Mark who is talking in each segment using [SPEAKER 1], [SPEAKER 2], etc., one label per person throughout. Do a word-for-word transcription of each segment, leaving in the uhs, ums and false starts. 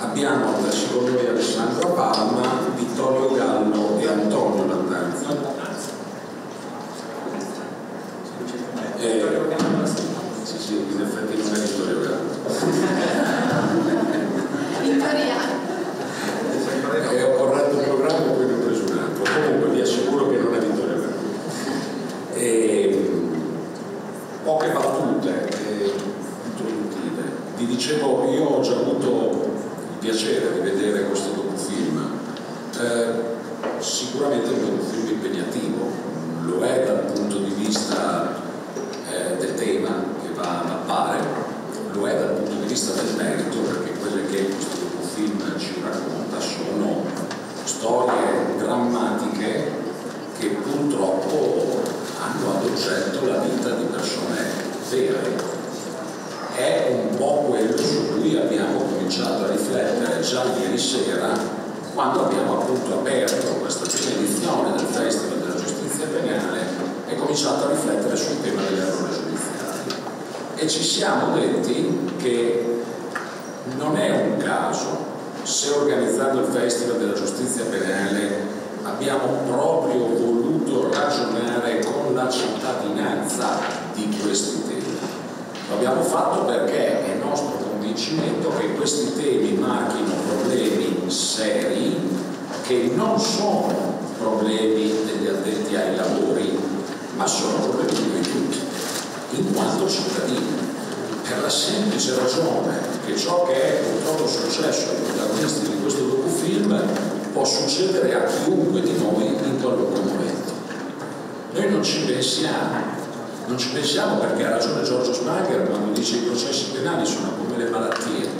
[SPEAKER 1] abbiamo altresì con noi Alessandro Palma, Vittorio Gallo e Antonio Lattanzi. Eh, sì, sì, in effetti non è Vittorio Gallo. Eh, ho corretto il programma e poi ne ho preso un altro. Comunque vi assicuro che non è Vittorio Gallo. Eh, poche battute eh, introduttive. Vi dicevo, io ho già avuto il piacere di vedere questo docufilm. Eh, sicuramente è un docufilm impegnativo, lo è dal punto di vista eh, del tema che va a mappare, lo è dal punto di vista del merito, perché quelle che questo docufilm ci racconta sono storie drammatiche che purtroppo hanno ad oggetto la vita di persone vere. È un po' quello su cui abbiamo cominciato a riflettere già ieri sera, quando abbiamo appunto aperto questa prima edizione del Festival della Giustizia Penale e cominciato a riflettere sul tema dell'errore giudiziario. E ci siamo detti che non è un caso se organizzando il Festival della Giustizia Penale abbiamo proprio voluto ragionare con la cittadinanza di questi temi. Lo abbiamo fatto perché è nostro convincimento che questi temi marchino problemi seri che non sono problemi degli addetti ai lavori, ma sono problemi di noi tutti, in quanto cittadini, per la semplice ragione che ciò che è purtroppo successo ai protagonisti di questo docufilm può succedere a chiunque di noi in qualunque momento. Noi non ci pensiamo, non ci pensiamo perché ha ragione Giorgio Smager quando dice che i processi penali sono come le malattie.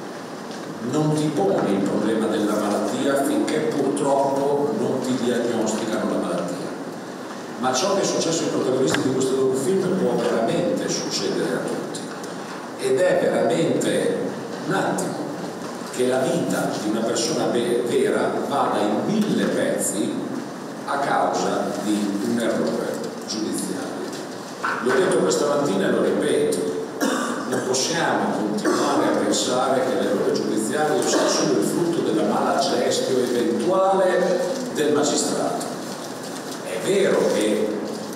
[SPEAKER 1] Non ti poni il problema della malattia finché purtroppo non ti diagnosticano la malattia. Ma ciò che è successo ai protagonisti di questo docufilm può veramente succedere a tutti. Ed è veramente un attimo che la vita di una persona vera vada in mille pezzi a causa di un errore giudiziario. L'ho detto questa mattina e lo ripeto, non possiamo continuare a pensare che l'errore giudiziario sia solo il frutto della mala gestione eventuale del magistrato. È vero che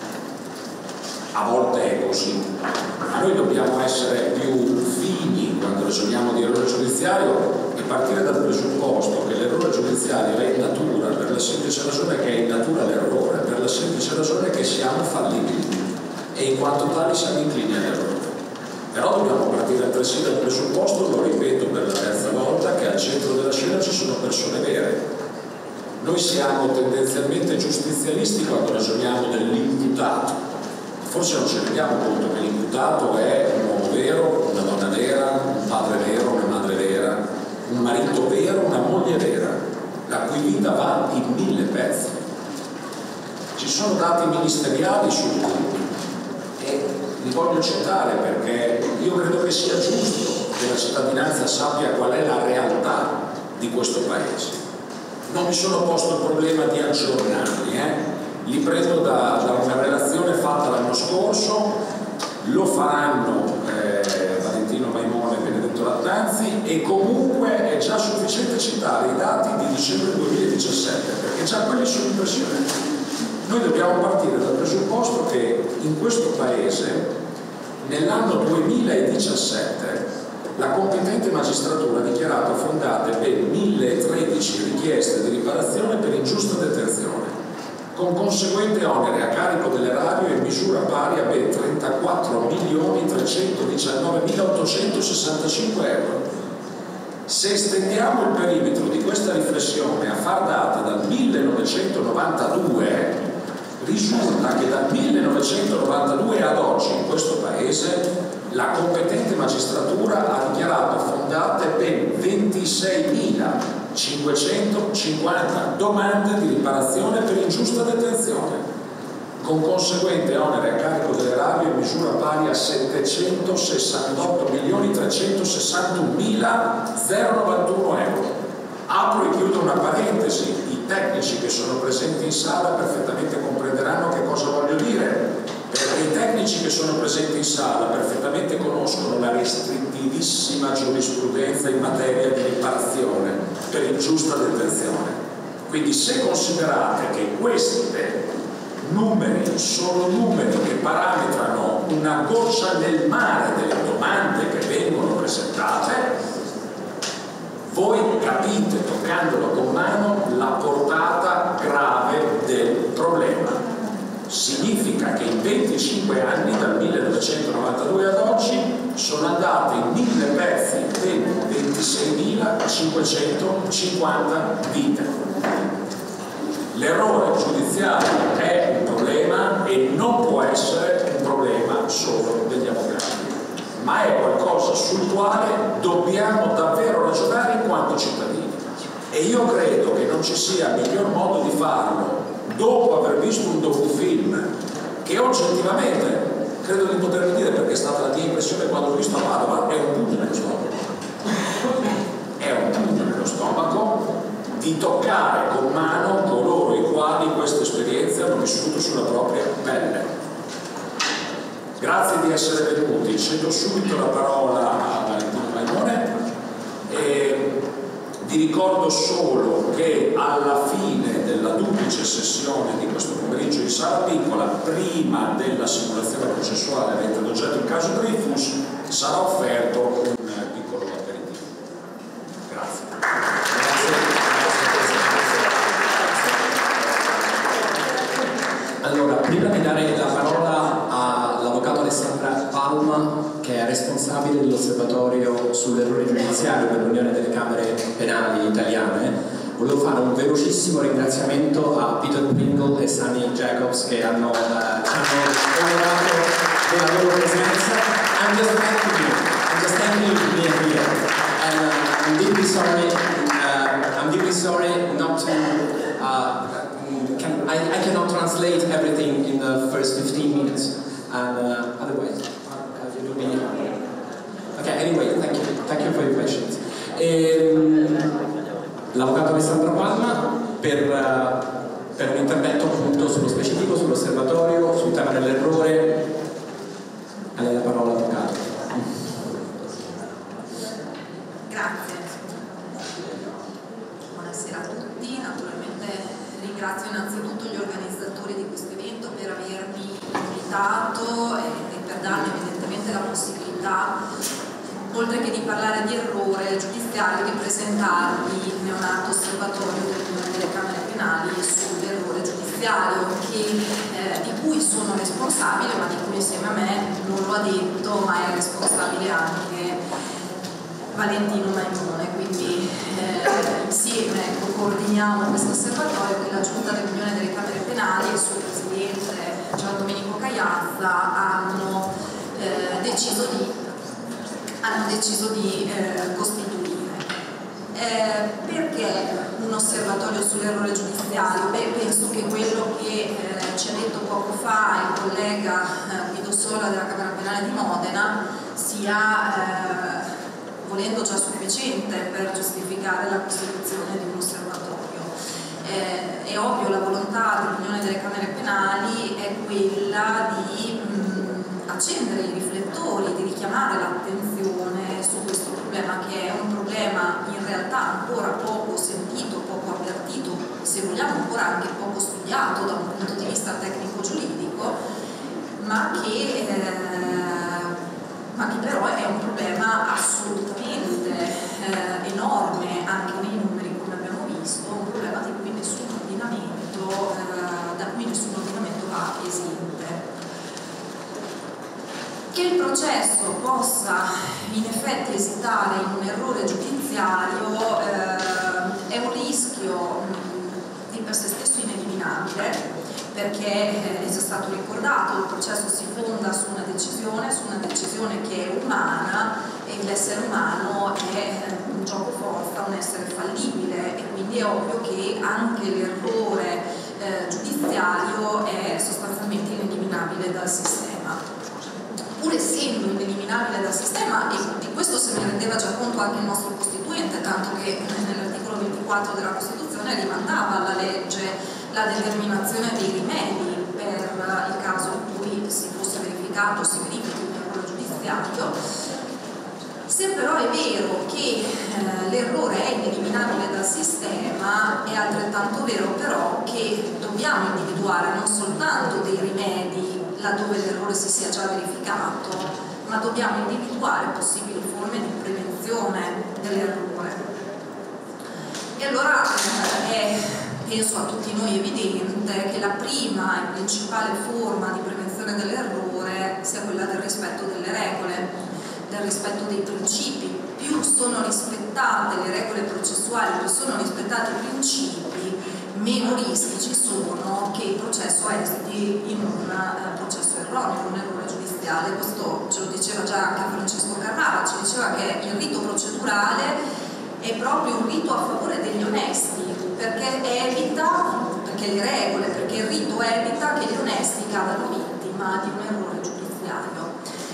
[SPEAKER 1] a volte è così, ma noi dobbiamo essere più fini quando ragioniamo di errore giudiziario e partire dal presupposto che l'errore giudiziario è in natura, per la semplice ragione che è in natura l'errore, per la semplice ragione che siamo fallibili e in quanto tali siamo inclini all'errore. Però dobbiamo partire altresì dal presupposto, lo ripeto per la terza volta, che al centro della scena ci sono persone vere. Noi siamo tendenzialmente giustizialisti quando ragioniamo dell'imputato. Forse non ci rendiamo conto che l'imputato è un uomo vero, una donna vera, un padre vero, una madre vera, un marito vero, una moglie vera, la cui vita va in mille pezzi. Ci sono dati ministeriali sul punto e li voglio citare perché io credo che sia giusto che la cittadinanza sappia qual è la realtà di questo paese. Non mi sono posto il problema di aggiornarli, eh? Li prendo da, da una relazione fatta l'anno scorso, lo faranno eh, Valentino Maimone e Benedetto Lattanzi e comunque è già sufficiente citare i dati di dicembre duemiladiciassette perché già quelli sono impressionanti. Noi dobbiamo partire dal presupposto che in questo Paese nell'anno duemiladiciassette la competente magistratura ha dichiarato fondate ben mille tredici richieste di riparazione per ingiusta detenzione, con conseguente onere a carico dell'erario in misura pari a ben trentaquattro milioni trecentodiciannovemilaottocentosessantacinque euro. Se estendiamo il perimetro di questa riflessione a far data dal millenovecentonovantadue, risulta che dal millenovecentonovantadue ad oggi in questo Paese la competente magistratura ha dichiarato fondate ben ventiseimilacinquecentocinquanta domande di riparazione per ingiusta detenzione, con conseguente onere a carico dell'erario in misura pari a settecentosessantotto milioni trecentosessantunomilanoventuno euro. Apro e chiudo una parentesi, i tecnici che sono presenti in sala perfettamente comprenderanno che cosa voglio dire, perché i tecnici che sono presenti in sala perfettamente conoscono la restrittivissima giurisprudenza in materia di riparazione. per giusta detenzione. Quindi se considerate che questi numeri sono numeri che parametrano una goccia nel mare delle domande che vengono presentate, voi capite, toccandolo con mano, la portata grave del problema. Significa che in venticinque anni, dal millenovecentonovantadue ad oggi, sono andate in mille pezzi ben ventiseimilacinquecentocinquanta vite. L'errore giudiziario è un problema e non può essere un problema solo degli avvocati, ma è qualcosa sul quale dobbiamo davvero ragionare in quanto cittadini. E io credo che non ci sia miglior modo di farlo dopo aver visto un docufilm che oggettivamente, credo di potervi dire perché è stata la mia impressione quando l'ho visto a Padova, è un pugno nello stomaco. È un pugno nello stomaco di toccare con mano coloro i quali queste esperienze hanno vissuto sulla propria pelle. Grazie di essere venuti. Cedo subito la parola a Valentino Maimone e vi ricordo solo che alla fine della duplice sessione di questo pomeriggio in sala piccola, prima della simulazione processuale avente ad oggetto il caso Dreyfus, sarà offerto un piccolo aperitivo. Grazie.
[SPEAKER 2] Allora, prima di dare la parola all'avvocato Alessandra Palma, che è responsabile dell'osservatorio sull'errore giudiziario per l'Unione delle Camere Penali Italiane, volevo fare un velocissimo ringraziamento a Peter Pringle e Sunny Jacobs che hanno, eh, ci hanno onorato della loro presenza. I'm just thanking you. I'm just thanking you for being here. And uh, I'm deeply sorry. Uh, I'm deeply sorry not to. Uh, Can, I, I cannot translate everything in the first fifteen minutes, and uh, otherwise, uh, you will be. Okay, anyway, thank you, thank you for your questions. Ehm, L'avvocato Alessandro Palma per, uh, per un intervento appunto sullo specifico, sull'osservatorio, sul tema dell'errore. A lei la parola, avvocato.
[SPEAKER 3] Grazie. Buonasera a tutti, naturalmente. Ringrazio innanzitutto gli organizzatori di questo evento per avermi invitato e per darmi evidentemente la possibilità, oltre che di parlare di errore giudiziario, di presentarvi il neonato osservatorio dell'Unione delle Camere Penali sull'errore giudiziario, che, eh, di cui sono responsabile, ma di cui insieme a me non lo ha detto, ma è responsabile anche Valentino Maimone, quindi eh, insieme ecco, coordiniamo questo osservatorio che la Giunta dell'Unione delle Camere Penali e il suo presidente Gian Domenico Caiazza hanno eh, deciso di, hanno deciso di eh, costituire. Eh, perché un osservatorio sull'errore giudiziario? Beh, penso che quello che eh, ci ha detto poco fa il collega eh, Guido Sola della Camera Penale di Modena sia eh, volendo già sufficiente per giustificare la costituzione di un osservatorio. Eh, è ovvio, la volontà dell'Unione delle Camere Penali è quella di mh, accendere i riflettori, di richiamare l'attenzione su questo problema, che è un problema in realtà ancora poco sentito, poco avvertito, se vogliamo ancora anche poco studiato da un punto di vista tecnico-giuridico, ma che eh, ma che però è un problema assolutamente eh, enorme, anche nei numeri come abbiamo visto, un problema di cui nessun ordinamento, eh, da cui nessun ordinamento va esente. Che il processo possa in effetti esitare in un errore giudiziario eh, è un rischio mh, di per sé stesso ineliminabile, perché è già stato ricordato, il processo si fonda su una decisione, su una decisione che è umana e l'essere umano è un gioco forza, un essere fallibile, e quindi è ovvio che anche l'errore eh, giudiziario è sostanzialmente ineliminabile dal sistema. Pur essendo ineliminabile dal sistema, e di questo se ne rendeva già conto anche il nostro Costituente, tanto che nell'articolo ventiquattro della Costituzione rimandava alla legge la determinazione dei rimedi per il caso in cui si fosse verificato, si verifichi un errore giudiziario. Se però è vero che eh, l'errore è ineliminabile dal sistema, altrettanto vero però che dobbiamo individuare non soltanto dei rimedi laddove l'errore si sia già verificato, ma dobbiamo individuare possibili forme di prevenzione dell'errore. E allora eh, è, penso a tutti noi evidente che la prima e principale forma di prevenzione dell'errore sia quella del rispetto delle regole, del rispetto dei principi. Più sono rispettate le regole processuali, più sono rispettati i principi, meno rischi ci sono che il processo esiti in un uh, processo erroneo, un errore giudiziale. Questo ce lo diceva già anche Francesco Carrara, ci diceva che il rito procedurale è proprio un rito a favore degli onesti, perché evita, perché le regole, perché il rito evita che gli onesti cadano vittima di un errore giudiziario.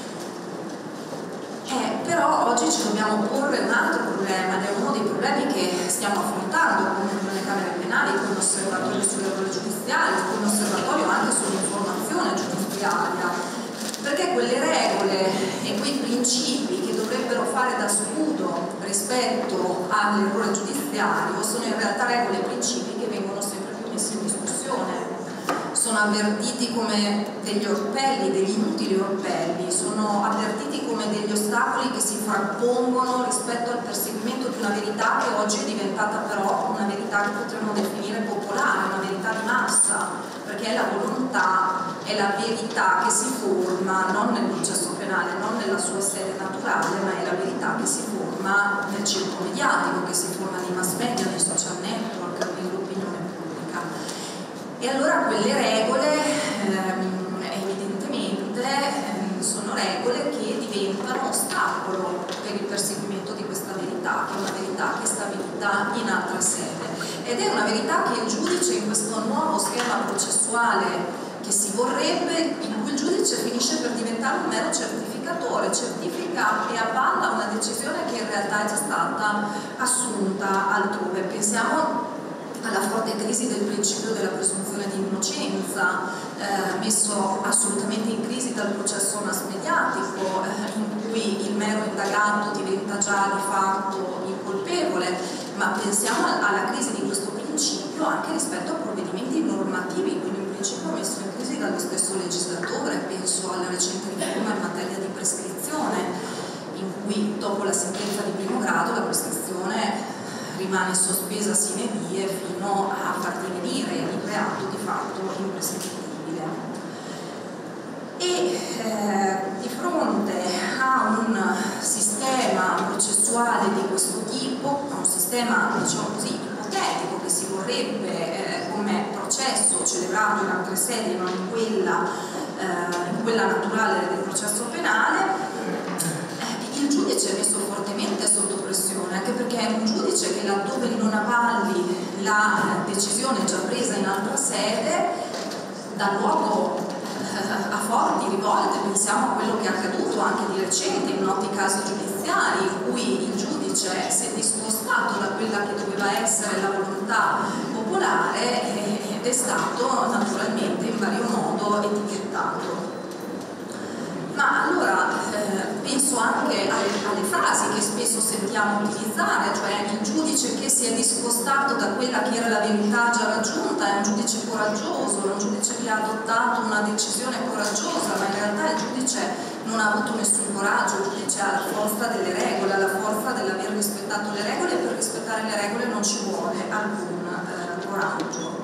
[SPEAKER 3] Eh, però oggi ci dobbiamo porre un altro problema, ed è uno dei problemi che stiamo affrontando con le Camere penali, con l'osservatorio sull'errore giudiziario, con l'osservatorio anche sull'informazione giudiziaria, perché quelle regole e quei principi che dovrebbero fare da scudo rispetto all'errore giudiziario sono in realtà regole e principi che vengono sempre più messi in discussione. Sono avvertiti come degli orpelli, degli inutili orpelli, sono avvertiti come degli ostacoli che si frappongono rispetto al perseguimento di una verità che oggi è diventata però una verità che potremmo definire popolare, una verità di massa, perché è la volontà, è la verità che si forma non nel processo penale, non nella sua sede naturale, ma è la verità che si forma nel circo mediatico, che si forma nei mass media, nei social network, nell'opinione pubblica. E allora quelle regole ehm, evidentemente ehm, sono regole che diventano ostacolo per il perseguimento di questa verità, che è una verità che è stabilita in altra sede. Ed è una verità che il giudice, in questo nuovo schema processuale che si vorrebbe, in cui il giudice finisce per diventare un mero certificatore, certifica e avvalla una decisione che in realtà è già stata assunta altrove. Pensiamo alla forte crisi del principio della presunzione di innocenza, eh, messo assolutamente in crisi dal processo mass mediatico, eh, in cui il mero indagato diventa già di fatto incolpevole, ma pensiamo alla crisi di questo principio anche rispetto a provvedimenti normativi, quindi un principio messo in crisi dallo stesso legislatore. Penso alla recente riforma in materia di prescrizione, in cui dopo la sentenza di primo grado la prescrizione rimane sospesa sine die fino a far divenire il reato di fatto imprescrittibile. E eh, di fronte a un sistema processuale di questo tipo, a un sistema diciamo così ipotetico che si vorrebbe eh, come processo celebrato in altre sedi, non in quella, eh, in quella naturale del processo penale, il giudice è messo fortemente sotto pressione, anche perché è un giudice che laddove non avalli la decisione già presa in altra sede dà luogo eh, a forti rivolte. Pensiamo a quello che è accaduto anche di recente in noti casi giudiziari, in cui il giudice si è discostato da quella che doveva essere la volontà popolare ed è stato naturalmente in vario modo etichettato. Ma allora eh, penso anche alle, alle frasi che spesso sentiamo utilizzare, cioè il giudice che si è discostato da quella che era la verità già raggiunta è un giudice coraggioso, è un giudice che ha adottato una decisione coraggiosa, ma in realtà il giudice non ha avuto nessun coraggio, il giudice ha la forza delle regole, ha la forza dell'aver rispettato le regole, e per rispettare le regole non ci vuole alcun eh, coraggio.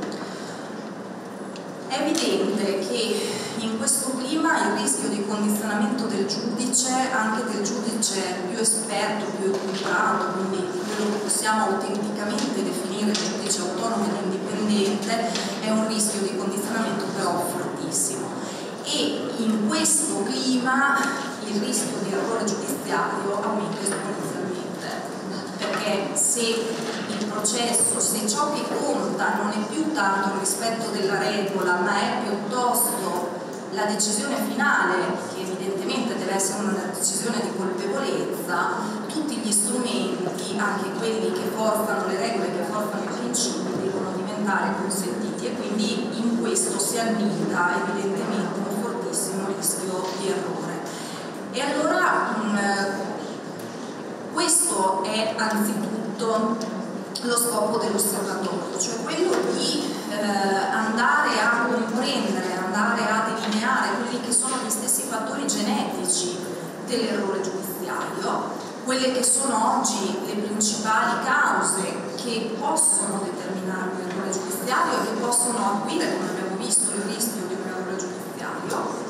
[SPEAKER 3] È evidente che in questo clima il rischio di condizionamento del giudice, anche del giudice più esperto, più equilibrato, quindi quello che possiamo autenticamente definire giudice autonomo ed indipendente, è un rischio di condizionamento però fortissimo. E in questo clima il rischio di errore giudiziario aumenta esponenzialmente, perché se il processo, se ciò che conta non è più tanto il rispetto della regola, ma è piuttosto la decisione finale, che evidentemente deve essere una decisione di colpevolezza, tutti gli strumenti, anche quelli che forzano le regole, che forzano i principi, devono diventare consentiti, e quindi in questo si annida evidentemente un fortissimo rischio di errore. E allora mh, questo è anzitutto lo scopo dell'osservatorio, cioè quello di eh, andare a comprendere, andare a delineare quelli che sono gli stessi fattori genetici dell'errore giudiziario, quelle che sono oggi le principali cause che possono determinare un errore giudiziario e che possono acuire, come abbiamo visto, il rischio di un errore giudiziario.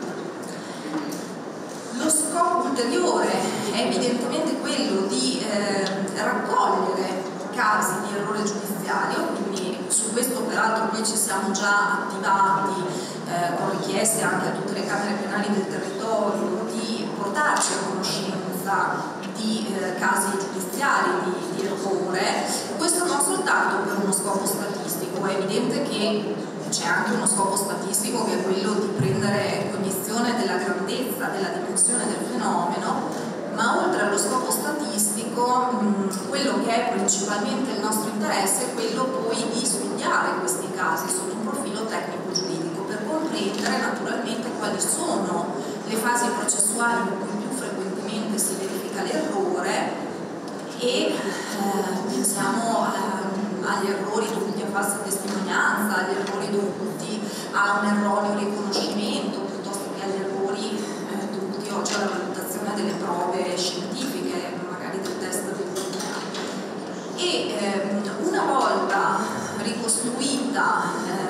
[SPEAKER 3] Lo scopo ulteriore è evidentemente quello di eh, raccogliere casi di errore giudiziario, quindi su questo peraltro noi ci siamo già attivati eh, con richieste anche a tutte le camere penali del territorio di portarci a conoscenza di eh, casi giudiziari di, di errore. Questo non soltanto per uno scopo statistico, è evidente che c'è anche uno scopo statistico che è quello di prendere cognizione della grandezza, della dimensione del fenomeno, ma oltre allo scopo statistico mh, quello che è principalmente il nostro interesse è quello poi di studiare questi casi sotto un profilo tecnico-giuridico per comprendere naturalmente quali sono le fasi processuali in cui più frequentemente si verifica l'errore e eh, pensiamo a agli errori dovuti a falsa testimonianza, agli errori dovuti a un erroneo riconoscimento, piuttosto che agli errori eh, dovuti oggi alla valutazione delle prove scientifiche, magari del test del tribunale. E ehm, una volta ricostruita,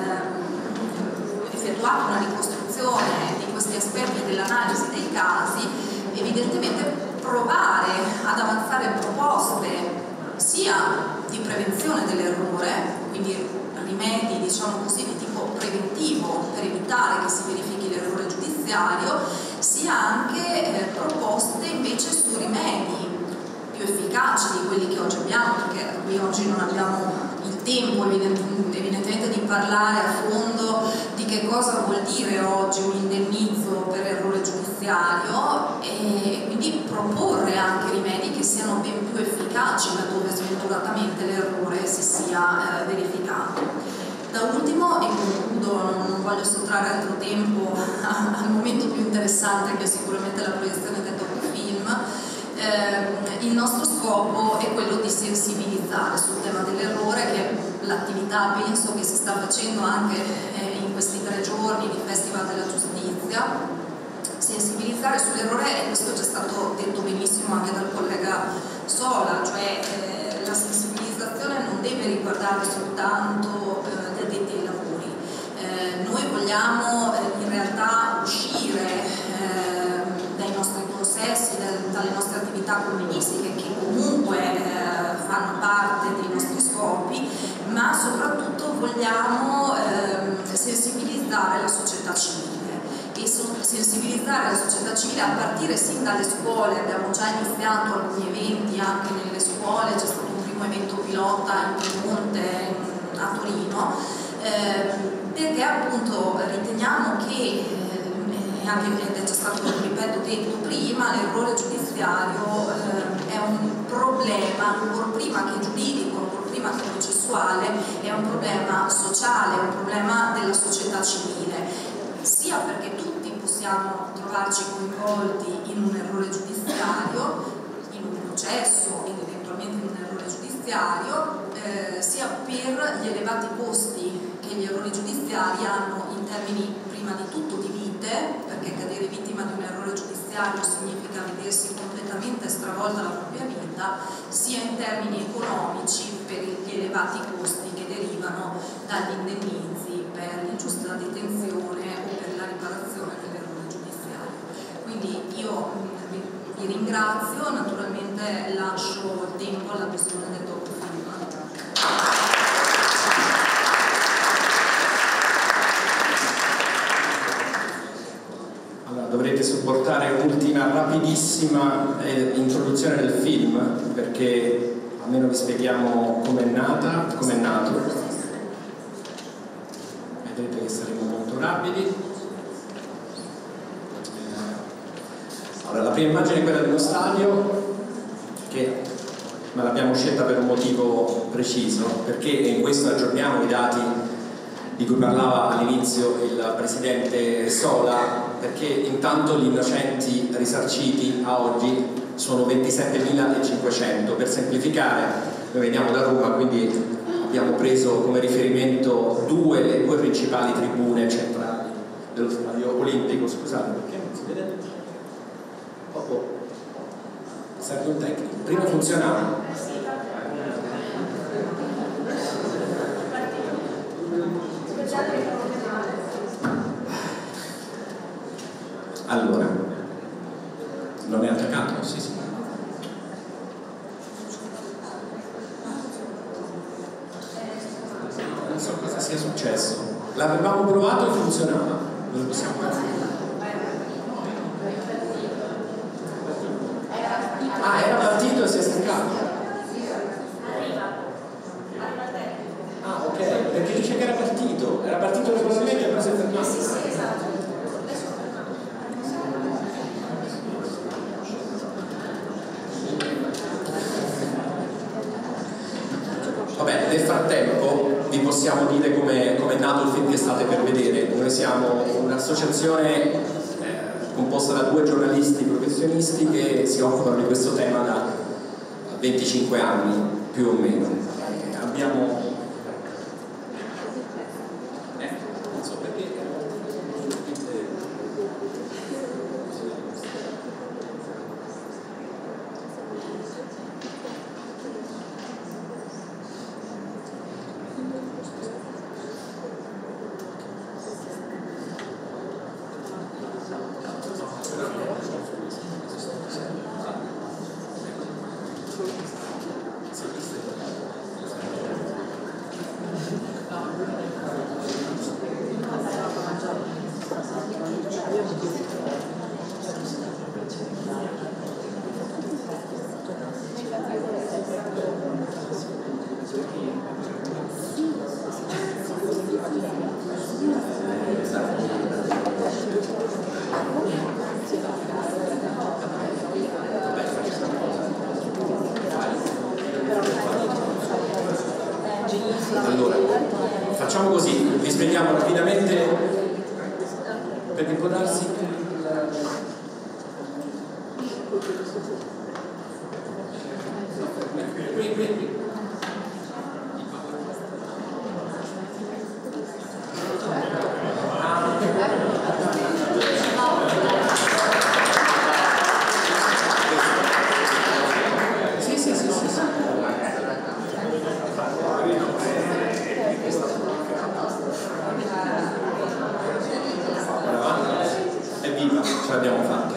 [SPEAKER 3] eh, effettuata una ricostruzione di questi aspetti dell'analisi dei casi, evidentemente provare ad avanzare proposte sia di prevenzione dell'errore, quindi rimedi diciamo così di tipo preventivo per evitare che si verifichi l'errore giudiziario, sia anche eh, proposte invece su rimedi più efficaci di quelli che oggi abbiamo, perché qui oggi non abbiamo il tempo evidentemente di parlare a fondo di che cosa vuol dire oggi un indennizzo per errore giudiziario e quindi proporre anche rimedi che siano ben più efficaci laddove sventuratamente l'errore si sia eh, verificato. Da ultimo, e concludo, non, non voglio sottrarre altro tempo al momento più interessante che è sicuramente la proiezione del docufilm, eh, il nostro scopo è quello di sensibilizzare sul tema dell'errore, che è l'attività penso che si sta facendo anche eh, in questi tre giorni di Festival della Giustizia. Sensibilizzare sull'errore, e questo è già stato detto benissimo anche dal collega Sola, cioè eh, la sensibilizzazione non deve riguardare soltanto eh, gli addetti ai lavori. Eh, noi vogliamo eh, in realtà uscire eh, dai nostri consessi, dal, dalle nostre attività comunistiche che comunque eh, fanno parte dei nostri scopi, ma soprattutto vogliamo eh, sensibilizzare la società civile. E sensibilizzare la società civile a partire sin dalle scuole. Abbiamo già iniziato alcuni eventi anche nelle scuole, c'è stato un primo evento pilota in Piemonte, a Torino, eh, perché appunto riteniamo che, eh, anche è già stato, ripeto, detto prima, l'errore giudiziario eh, è un problema, ancora prima che giuridico, ancora prima che processuale, è un problema sociale, è un problema della società civile, sia perché tutti possiamo trovarci coinvolti in un errore giudiziario, in un processo ed eventualmente in un errore giudiziario, eh, sia per gli elevati costi che gli errori giudiziari hanno in termini prima di tutto di vite, perché cadere vittima di un errore giudiziario significa vedersi completamente stravolta la propria vita, sia in termini economici per gli elevati costi che derivano dagli indennizzi per l'ingiusta detenzione o per la riparazione dell'errore giudiziario. Quindi io vi, vi ringrazio, naturalmente lascio il tempo alla visione del docufilm.
[SPEAKER 2] Allora, dovrete sopportare un'ultima rapidissima eh, introduzione del film, perché almeno vi spieghiamo com'è nata, com'è nato. Vedete che saremo molto rapidi. Allora, la prima immagine è quella di uno stadio, che ma l'abbiamo scelta per un motivo preciso, perché in questo aggiorniamo i dati di cui parlava all'inizio il presidente Sola, perché intanto gli innocenti risarciti a oggi sono ventisettemila cinquecento. Per semplificare, noi veniamo da Roma, quindi abbiamo preso come riferimento due, le due principali tribune centrali dello stadio olimpico. Scusate, perché non si vede? Oh, oh. Serve un tecnico. Prima funzionava. Allora, non è attaccato? Sì, sì. Non so cosa sia successo. L'avevamo provato e funzionava. Non lo possiamo fare. Ah, era partito e si è staccato. Ah, ok, perché dice che era partito. Era partito regolarmente e poi si è fermato. Sì, sì, esatto. Vabbè, nel frattempo vi possiamo dire come è nato il film che state per vedere. Noi siamo un'associazione eh, composta da due giornalisti professionisti che si occupano di questo tema da venticinque anni, più o meno. Eh, abbiamo... Eh, non so perché... Allora, facciamo così, vi spieghiamo rapidamente perché può darsi qui, qui, qui. Sì, sì, sì, sì, sì. Evviva, ce l'abbiamo fatta.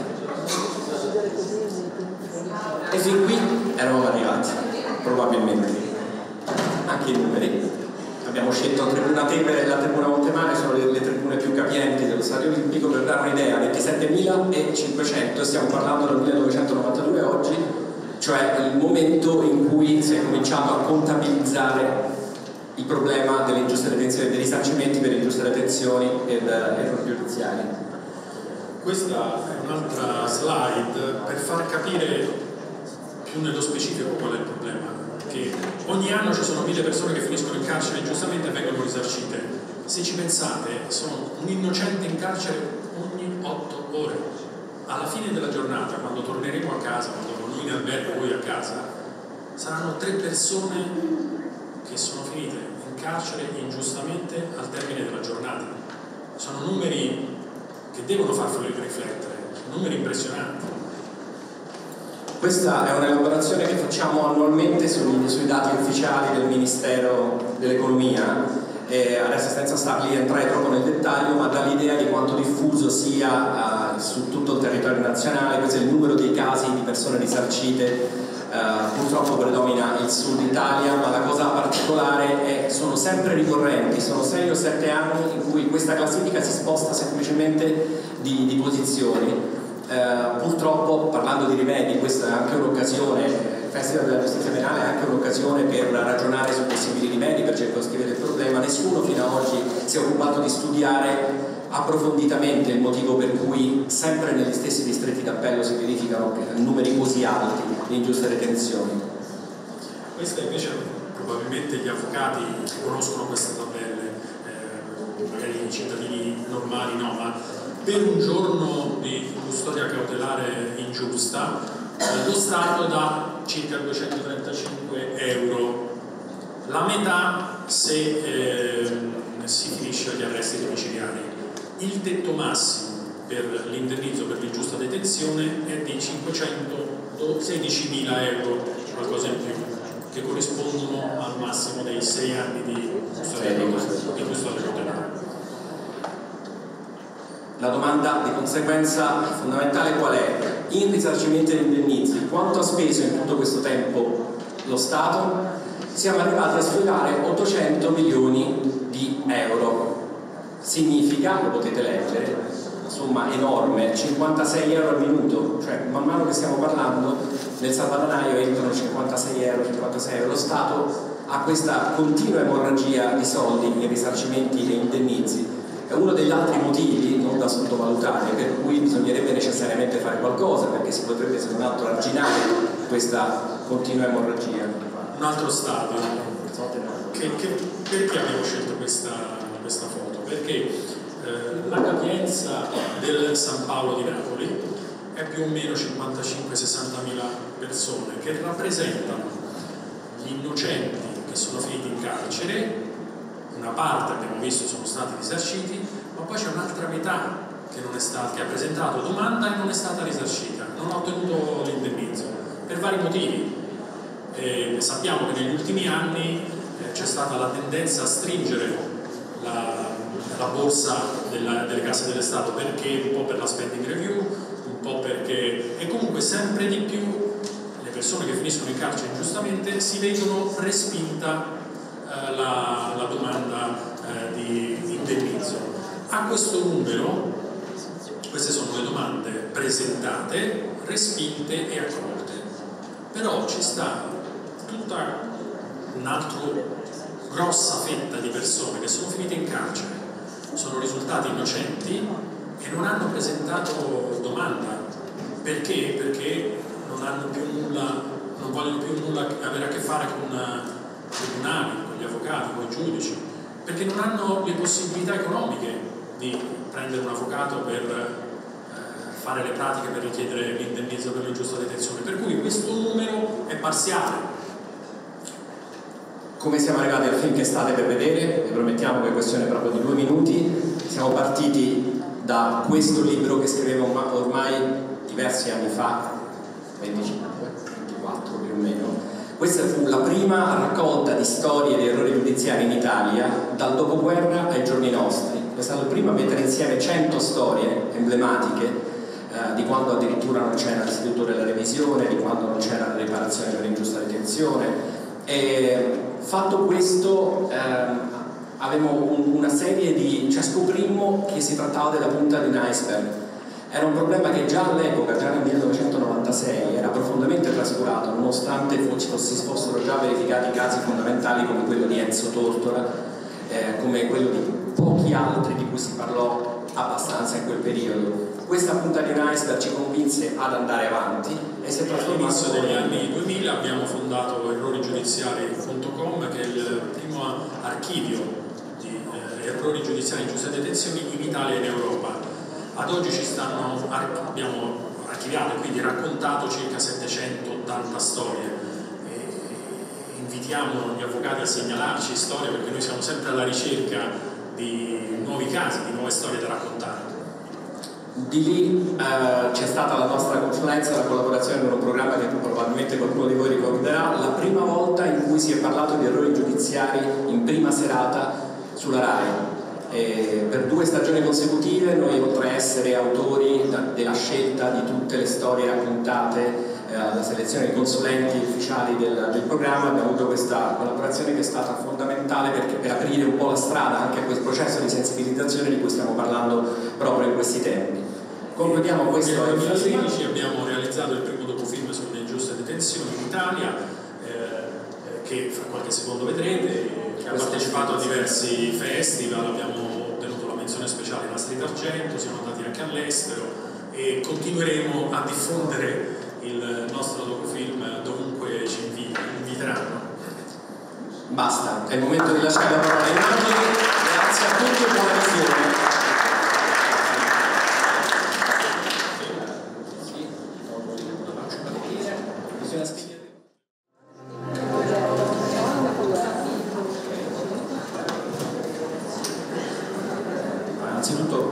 [SPEAKER 2] E fin qui eravamo arrivati, probabilmente. Anche i numeri. Abbiamo scelto la tribuna Tevere e la tribuna Montemare, sono le, le tribune più capienti dello Stadio Olimpico, per dare un'idea, ventisettemilacinquecento, stiamo parlando del millenovecentonovantadue oggi, cioè il momento in cui si è cominciato a contabilizzare il problema delle ingiuste detenzioni, dei risarcimenti per ingiuste detenzioni ed errori giudiziari.
[SPEAKER 4] Questa è un'altra slide per far capire più nello specifico qual è il problema, che ogni anno ci sono mille persone che finiscono in carcere ingiustamente e vengono risarcite. Se ci pensate, sono un innocente in carcere ogni otto ore. Alla fine della giornata, quando torneremo a casa, quando noi in albergo, voi a casa, saranno tre persone che sono finite in carcere ingiustamente al termine della giornata. Sono numeri che devono farvi riflettere, numeri impressionanti.
[SPEAKER 2] Questa è un'elaborazione che facciamo annualmente sui, sui dati ufficiali del Ministero dell'Economia, e adesso senza star lì a entrare troppo nel dettaglio, ma dà l'idea di quanto diffuso sia uh, su tutto il territorio nazionale. Questo è il numero dei casi di persone risarcite. Uh, purtroppo predomina il sud Italia, ma la cosa particolare è che sono sempre ricorrenti, sono sei o sette anni in cui questa classifica si sposta semplicemente di, di posizioni. Uh, purtroppo, parlando di rimedi, questa è anche un'occasione, il Festival della Giustizia Penale è anche un'occasione per ragionare su possibili rimedi, per circoscrivere il problema. Nessuno fino ad oggi si è occupato di studiare approfonditamente il motivo per cui sempre negli stessi distretti d'appello si verificano numeri così alti di ingiuste detenzioni.
[SPEAKER 4] Questa invece probabilmente gli avvocati conoscono queste tabelle, eh, magari i cittadini normali no, ma per un giorno di custodia cautelare ingiusta eh, lo Stato dà circa duecentotrentacinque euro, la metà se eh, si finisce agli arresti domiciliari. Il tetto massimo per l'indennizzo per l'ingiusta detenzione è di cinquecentosedicimila euro, qualcosa in più, che corrispondono al massimo dei sei anni di custodia cautelare.
[SPEAKER 2] La domanda di conseguenza fondamentale qual è? In risarcimento e indennizzi, quanto ha speso in tutto questo tempo lo Stato? Siamo arrivati a sfilare ottocento milioni di euro. Significa, lo potete leggere, una somma enorme, cinquantasei euro al minuto, cioè man mano che stiamo parlando nel salvadanaio entrano cinquantasei euro, cinquantasei euro. Lo Stato ha questa continua emorragia di soldi in risarcimenti e indennizi. È uno degli altri motivi, non da sottovalutare, per cui bisognerebbe necessariamente fare qualcosa, perché si potrebbe se non altro arginare questa continua emorragia.
[SPEAKER 4] Un altro stadio, che, che, perché abbiamo scelto questa, questa foto? Perché eh, la capienza del San Paolo di Napoli è più o meno cinquantacinque sessantamila persone, che rappresentano gli innocenti che sono finiti in carcere. Una parte, abbiamo visto, sono stati risarciti, ma poi c'è un'altra metà che, non è stata, che ha presentato domanda e non è stata risarcita, non ha ottenuto l'indennizzo, per vari motivi. Eh, sappiamo che negli ultimi anni eh, c'è stata la tendenza a stringere la, la borsa della, delle casse dello Stato, perché un po' per la spending review, un po' perché, e comunque sempre di più le persone che finiscono in carcere ingiustamente si vedono respinta La, la domanda eh, di indennizzo. A questo numero, queste sono le domande presentate, respinte e accolte, però ci sta tutta un'altra grossa fetta di persone che sono finite in carcere, sono risultati innocenti e non hanno presentato domanda. Perché? Perché non hanno più nulla, non vogliono più nulla avere a che fare con tribunali, con gli avvocati, con i giudici, perché non hanno le possibilità economiche di prendere un avvocato per eh, fare le pratiche per richiedere l'indennizzo per l'ingiusta detenzione, per cui questo numero è parziale.
[SPEAKER 2] Come siamo arrivati al film che state per vedere? Vi promettiamo che è questione proprio di due minuti. Siamo partiti da questo libro che scrivevo ormai diversi anni fa, venticinque, ventiquattro più o meno. Questa fu la prima raccolta di storie di errori giudiziari in Italia dal dopoguerra ai giorni nostri. È stato il primo a mettere insieme cento storie emblematiche eh, di quando addirittura non c'era l'istituto della revisione, di quando non c'era la riparazione per ingiusta detenzione. E, fatto questo, eh, avevamo un, una serie di... cioè scoprimmo che si trattava della punta di un iceberg. Era un problema che già all'epoca, già nel millenovecentonovantasei, era profondamente trascurato, nonostante si fossero già verificati casi fondamentali come quello di Enzo Tortora, eh, come quello di pochi altri di cui si parlò abbastanza in quel periodo. Questa punta di un iceberg ci convinse ad andare avanti e si è trasformato.
[SPEAKER 4] All'inizio degli anni duemila abbiamo fondato errori giudiziari punto com, che è il primo archivio di eh, errori giudiziari in giusta detenzione in Italia e in Europa. Ad oggi ci stanno, abbiamo archiviato e quindi raccontato circa settecentottanta storie. E invitiamo gli avvocati a segnalarci storie, perché noi siamo sempre alla ricerca di nuovi casi, di nuove storie da raccontare.
[SPEAKER 2] Di lì eh, c'è stata la nostra consulenza, la collaborazione con un programma che probabilmente qualcuno di voi ricorderà, la prima volta in cui si è parlato di errori giudiziari in prima serata sulla RAI. E per due stagioni consecutive noi, oltre a essere autori da, della scelta di tutte le storie raccontate, eh, la selezione di consulenti ufficiali del, del programma, abbiamo avuto questa collaborazione che è stata fondamentale perché, per aprire un po' la strada anche a quel processo di sensibilizzazione di cui stiamo parlando proprio in questi tempi. Concludiamo questo.
[SPEAKER 4] Nel duemilasedici abbiamo realizzato il primo docufilm sulle ingiuste detenzioni in Italia, eh, che fra qualche secondo vedrete. Ha partecipato a diversi festival, abbiamo ottenuto la menzione speciale Nastri d'Argento, siamo andati anche all'estero e continueremo a diffondere il nostro docufilm dovunque ci inviteranno.
[SPEAKER 2] Basta, è il momento di lasciare la parola ai Angeli. Grazie a tutti e buona visione.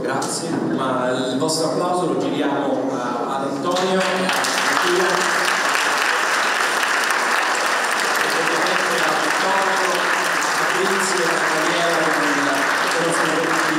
[SPEAKER 2] grazie, ma il vostro applauso lo giriamo a, ad Antonio e a Mattia, e ovviamente a Vittorio, a Fabrizio e a Daniela che non sono venuti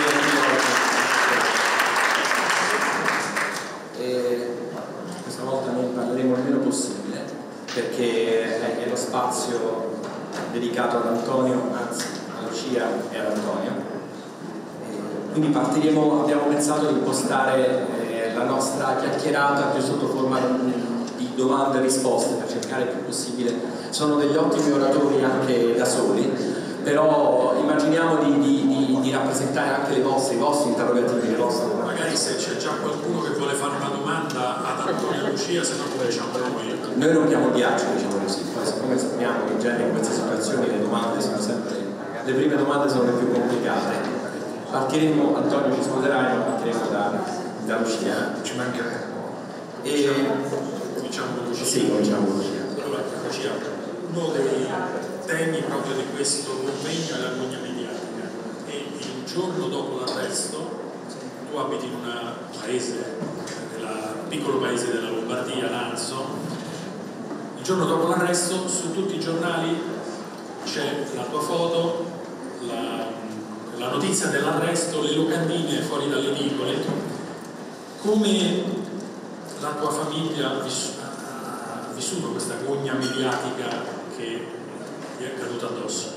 [SPEAKER 2] e questa volta noi parleremo il meno possibile perché è, è lo spazio dedicato ad Antonio, anzi a Lucia e ad Antonio. Quindi partiremo, abbiamo pensato di impostare eh, la nostra chiacchierata più sotto forma di domande e risposte per cercare il più possibile. Sono degli ottimi oratori anche da soli, però immaginiamo di, di, di, di rappresentare anche le vostre, i vostri interrogativi, le vostre domande.
[SPEAKER 4] Magari se c'è già qualcuno che vuole fare una domanda ad Antonio e Lucia, se no cominciamo noi.
[SPEAKER 2] Noi rompiamo il ghiaccio, diciamo così, poi siccome sappiamo che in genere in queste situazioni le domande sono sempre, le prime domande sono le più complicate. Partiremo, Antonio ci scuserai, ma partiremo da, da Lucia.
[SPEAKER 4] Ci mancherebbe.
[SPEAKER 2] E
[SPEAKER 4] Cominciamo con Lucia.
[SPEAKER 2] sì, cominciamo con Lucia.
[SPEAKER 4] Allora, Lucia, uno dei temi proprio di questo convegno è la gogna mediatica. E il giorno dopo l'arresto, tu abiti in un paese, nel piccolo paese della Lombardia, Lanzo, il giorno dopo l'arresto su tutti i giornali c'è la tua foto, la la notizia dell'arresto, le locandine fuori dalle edicole. Come la tua famiglia ha vissuto questa gogna mediatica che gli è caduta addosso?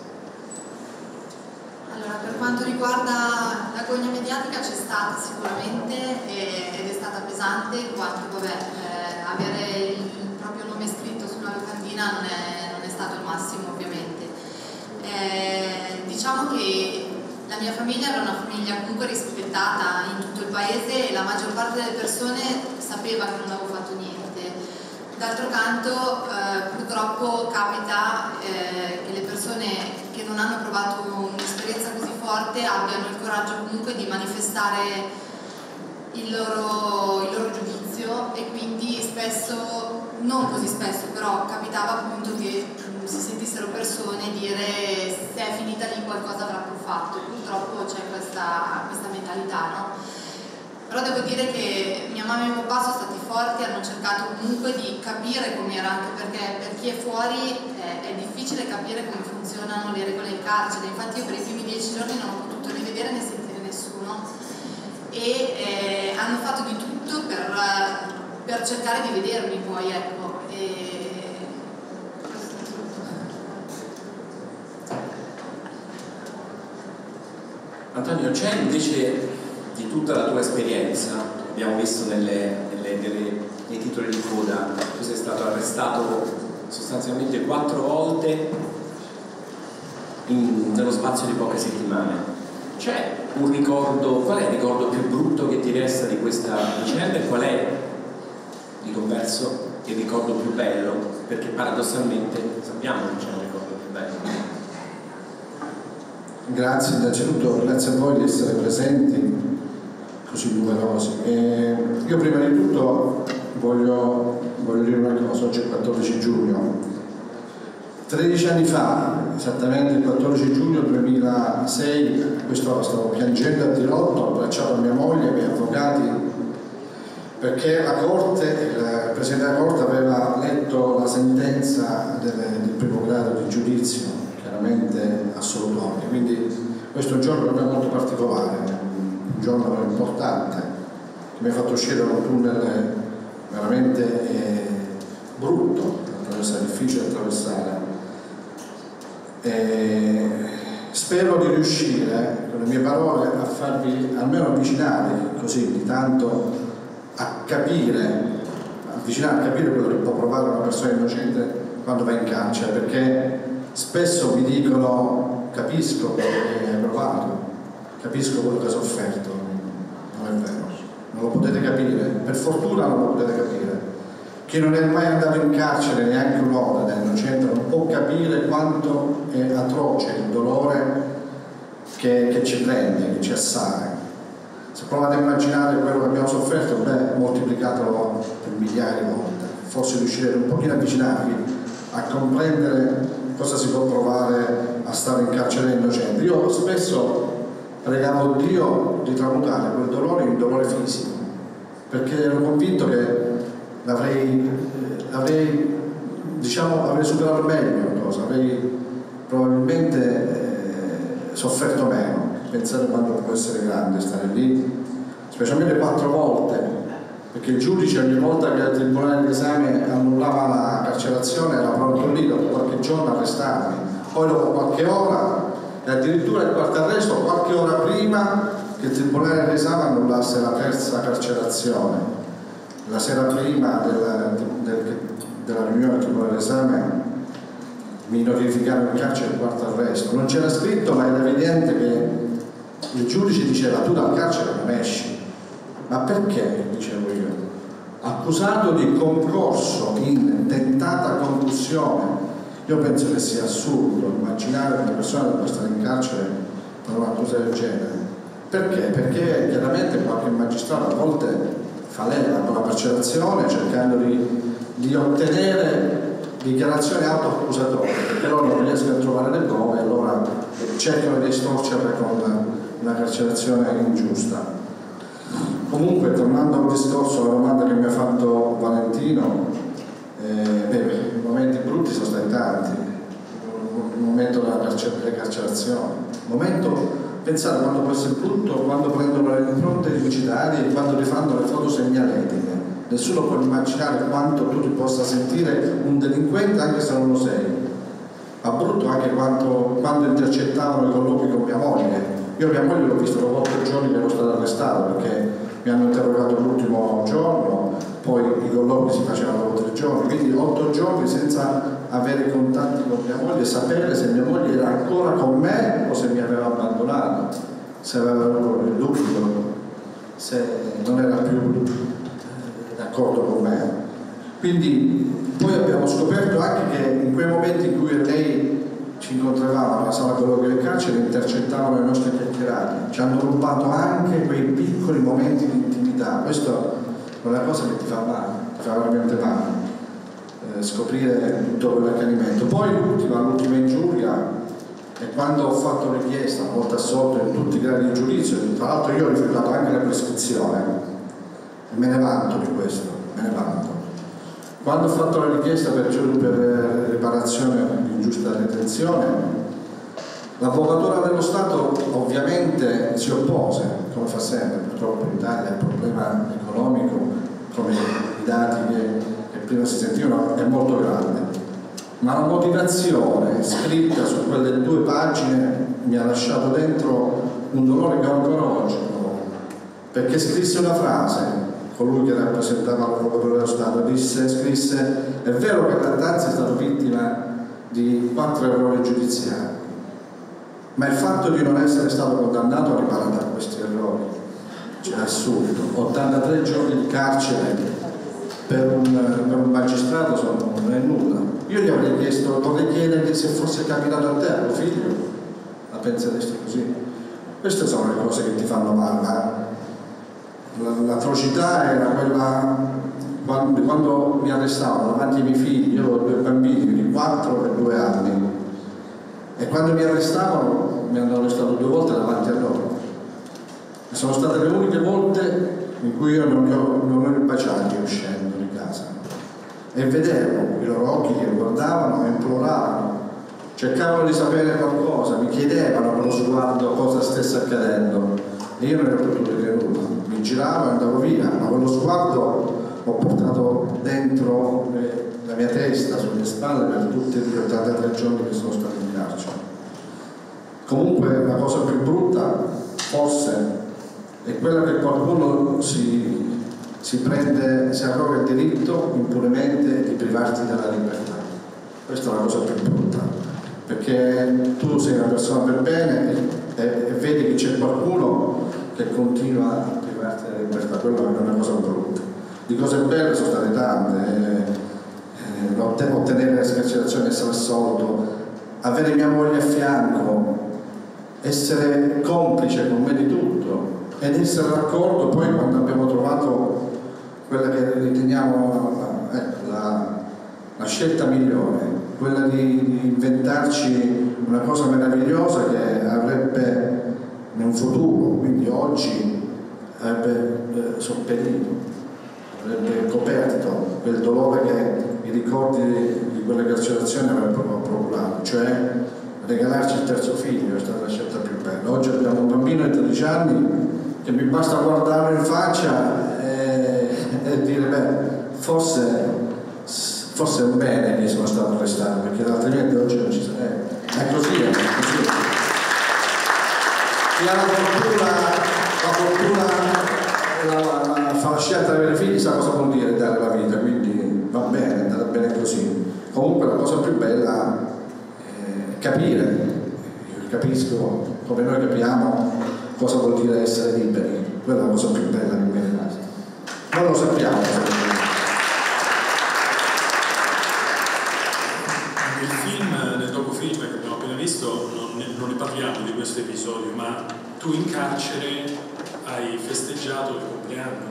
[SPEAKER 3] Allora, per quanto riguarda la gogna mediatica c'è stata sicuramente ed è stata pesante, in quanto vabbè, eh, avere il proprio nome scritto su una locandina non è, non è stato il massimo, ovviamente. Eh, diciamo che la mia famiglia era una famiglia comunque rispettata in tutto il paese e la maggior parte delle persone sapeva che non avevo fatto niente. D'altro canto eh, purtroppo capita eh, che le persone che non hanno provato un'esperienza così forte abbiano il coraggio comunque di manifestare il loro, il loro giudizio e quindi spesso, non così spesso, però capitava appunto che si sentissero persone dire se è finita lì qualcosa avrà più fatto. Purtroppo c'è questa, questa mentalità, no? Però devo dire che mia mamma e mio papà sono stati forti, hanno cercato comunque di capire com'era, anche perché per chi è fuori è, è difficile capire come funzionano le regole in carcere. Infatti io per i primi dieci giorni non ho potuto né vedere né sentire nessuno e eh, hanno fatto di tutto per, per cercare di vedermi poi, ecco. E,
[SPEAKER 2] Antonio, c'è invece di tutta la tua esperienza, abbiamo visto nelle, nelle, nelle, nei titoli di coda, tu sei stato arrestato sostanzialmente quattro volte in, nello spazio di poche settimane. C'è un ricordo, qual è il ricordo più brutto che ti resta di questa vicenda e qual è, di converso, il ricordo più bello? Perché paradossalmente sappiamo che c'è un ricordo più bello.
[SPEAKER 5] Grazie, innanzitutto grazie a voi di essere presenti così numerosi. E io prima di tutto voglio, voglio dire una cosa, oggi è il quattordici giugno. tredici anni fa, esattamente il quattordici giugno duemilasei, questo stavo piangendo a dirotto, ho abbracciato mia moglie e i miei avvocati perché la Corte, il Presidente della Corte aveva letto la sentenza del, del primo grado di giudizio, chiaramente assolutoria, quindi questo è un giorno per me molto particolare, un giorno importante che mi ha fatto uscire da un tunnel veramente eh, brutto, attraversare, difficile da attraversare. E spero di riuscire con le mie parole a farvi almeno avvicinare così di tanto a capire, avvicinare a capire quello che può provare una persona innocente quando va in carcere, perché spesso mi dicono capisco quello che hai provato, capisco quello che hai sofferto. Non è vero, non lo potete capire, per fortuna non lo potete capire. Chi non è mai andato in carcere neanche un'ora da innocente non può capire quanto è atroce il dolore che, che ci prende, che ci assale. Se provate a immaginare quello che abbiamo sofferto, beh, moltiplicatelo per migliaia di volte. Forse riuscirete un pochino a avvicinarvi a comprendere cosa si può provare a stare in carcere innocente. Io spesso pregavo Dio di tramutare quel dolore in dolore fisico, perché ero convinto che l'avrei, avrei, diciamo, avrei superato meglio la cosa, avrei probabilmente eh, sofferto meno. Pensate quanto può essere grande stare lì, specialmente quattro volte, perché il giudice ogni volta che al tribunale d'esame annullava la carcerazione era pronto lì dopo qualche giorno a arrestarmi, poi dopo qualche ora, e addirittura il quarto arresto qualche ora prima che il tribunale d'esame annullasse la terza carcerazione. La sera prima della, del, della riunione del tribunale d'esame mi notificarono in carcere il quarto arresto. Non c'era scritto, ma era evidente che il giudice diceva: tu dal carcere non esci. Ma perché? Dicevo io. Accusato di concorso in tentata concussione. Io penso che sia assurdo immaginare che una persona debba stare in carcere per un'accusa del genere. Perché? Perché chiaramente qualche magistrato a volte fa leva con la carcerazione cercando di, di ottenere dichiarazioni autoaccusatorie, perché loro non riescono a trovare le prove e allora cercano di estorcerle con una carcerazione ingiusta. Comunque, tornando al discorso, alla domanda che mi ha fatto Valentino, eh, beh, i momenti brutti sono stati tanti. Il momento della delle carcerazioni, il momento, pensate quando può essere brutto, quando prendono le impronte digitali e quando rifanno le foto segnaletiche. Nessuno può immaginare quanto tu ti possa sentire un delinquente anche se non lo sei. Ma brutto anche quando, quando intercettavano i colloqui con mia moglie. Io mia moglie l'ho vista dopo otto giorni che ero stato arrestato, perché mi hanno interrogato l'ultimo giorno, poi i colloqui si facevano dopo tre giorni, quindi otto giorni senza avere contatti con mia moglie e sapere se mia moglie era ancora con me o se mi aveva abbandonato, se aveva il dubbio, se non era più d'accordo con me. Quindi poi abbiamo scoperto anche che in quei momenti in cui lei ci incontravamo alla sala colloqui del carcere, intercettavano le nostre chiacchierate, ci hanno rubato anche quei piccoli momenti di intimità. Questo è una cosa che ti fa male, ti fa veramente male, eh, scoprire tutto quell'accanimento. Poi l'ultima, l'ultima ingiuria è quando ho fatto richiesta, una volta assolto in tutti i gradi di giudizio, tra l'altro io ho rifiutato anche la prescrizione e me ne vanto di questo, me ne vanto. Quando ho fatto la richiesta per, per riparazione di ingiusta detenzione, l'Avvocatura dello Stato ovviamente si oppose, come fa sempre, purtroppo in Italia il problema economico, come i dati che, che prima si sentivano, è molto grande. Ma la motivazione scritta su quelle due pagine mi ha lasciato dentro un dolore che ancora oggi provo, perché scrisse una frase. Colui che rappresentava l'Avvocatura dello Stato disse, scrisse: è vero che Lattanzi è stato vittima di quattro errori giudiziari, ma il fatto di non essere stato condannato ha riparato a questi errori. Cioè, è assurdo. ottantatré giorni di carcere per un, per un magistrato sono, non è nulla. Io gli avrei chiesto, vorrei chiedergli se fosse capitato a te, a tuo figlio, la penseresti così? Queste sono le cose che ti fanno male, ma l'atrocità era quella quando, quando mi arrestavano davanti ai miei figli. Io avevo due bambini di quattro e due anni, e quando mi arrestavano mi hanno arrestato due volte davanti a loro, e sono state le uniche volte in cui io non li ho, non li ho baciati uscendo di casa, e vedevo i loro occhi che mi guardavano e imploravano, cercavano di sapere qualcosa, mi chiedevano con lo sguardo cosa stesse accadendo, e io non ero potuto dire nulla. Mi giravo e andavo via, ma con lo sguardo ho portato dentro eh, la mia testa, sulle spalle, per tutti gli ottantatré giorni che sono stato in carcere. Comunque la cosa più brutta forse è quella che qualcuno si, si prende, si arroga il diritto impunemente di privarti della libertà. Questa è la cosa più brutta, perché tu sei una persona per bene e, e, e vedi che c'è qualcuno che continua a privarti della libertà. Quella è una cosa brutta. Di cose belle sono state tante, eh, eh, ottenere le scarcerazioni, essere assolto, avere mia moglie a fianco, essere complice con me di tutto ed essere d'accordo poi quando abbiamo trovato quella che riteniamo eh, la, la scelta migliore, quella di, di inventarci una cosa meravigliosa che avrebbe in un futuro, quindi oggi avrebbe eh, sopperito, avrebbe coperto quel dolore che i ricordi di quelle carcerazioni avrebbero procurato, cioè regalarci il terzo figlio è stata la scelta più bella. Oggi abbiamo un bambino di tredici anni che mi basta guardarlo in faccia e, e dire beh, forse, forse è un bene che sono stato arrestato, perché altrimenti oggi non ci sarebbe. È così, è così. Chi ha la fortuna, la fortuna la, la, fa la scelta di avere figli sa cosa vuol dire dare la vita, quindi va bene, è andata bene così. Comunque la cosa più bella è capire, io capisco come noi capiamo cosa vuol dire essere liberi, quella è la cosa più bella che mi viene. Non lo sappiamo.
[SPEAKER 4] Nel film, nel docufilm che abbiamo appena visto, non ne, non ne parliamo di questo episodio, ma tu in carcere hai festeggiato il compleanno.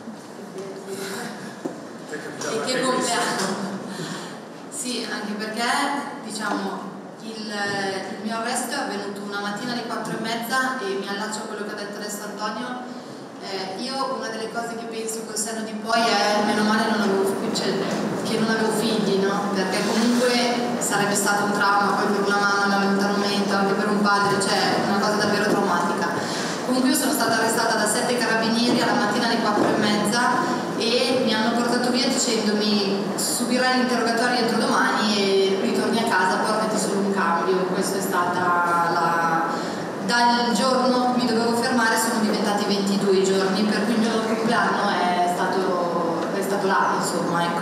[SPEAKER 3] E che compleanno? Sì, anche perché diciamo il, il mio arresto è avvenuto una mattina alle quattro e mezza e mi allaccio a quello che ha detto adesso Antonio. Eh, io una delle cose che penso col senno di poi è meno male non avevo, cioè, che non avevo figli, no? Perché comunque sarebbe stato un trauma poi per una mamma l'allontanamento, anche per un padre, cioè una cosa davvero traumatica. Comunque io sono stata arrestata da sette carabinieri alla mattina alle quattro e mezza e mi hanno portato via dicendomi subirai l'interrogatorio entro domani e ritorni a casa, portati solo un cambio. Questa è stata la... dal giorno che mi dovevo fermare sono diventati ventidue i giorni, per cui il mio compleanno è stato, è stato là, insomma, ecco.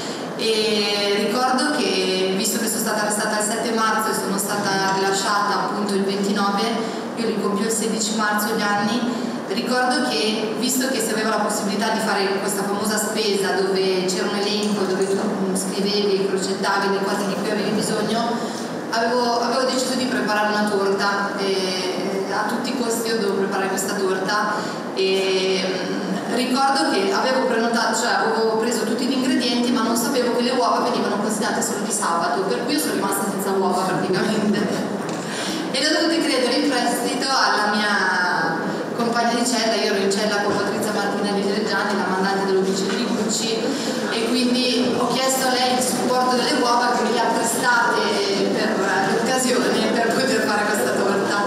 [SPEAKER 3] E ricordo che visto che sono stata arrestata il sette marzo e sono stata rilasciata appunto il ventinove, io li compio il sedici marzo gli anni. Ricordo che, visto che si aveva la possibilità di fare questa famosa spesa dove c'era un elenco dove tu scrivevi, crocettavi le cose di cui avevi bisogno, avevo, avevo deciso di preparare una torta e a tutti i costi io dovevo preparare questa torta e ricordo che avevo prenotato, cioè avevo preso tutti gli ingredienti ma non sapevo che le uova venivano consegnate solo di sabato, per cui io sono rimasta senza uova praticamente e le ho dovute credere in prestito alla mia compagna di cella. Io ero in cella con Patrizia Martinelli Reggiani, la mandante dell'ufficio di Gucci, e quindi ho chiesto a lei il supporto delle uova che me le ha prestate per l'occasione per poter fare questa torta.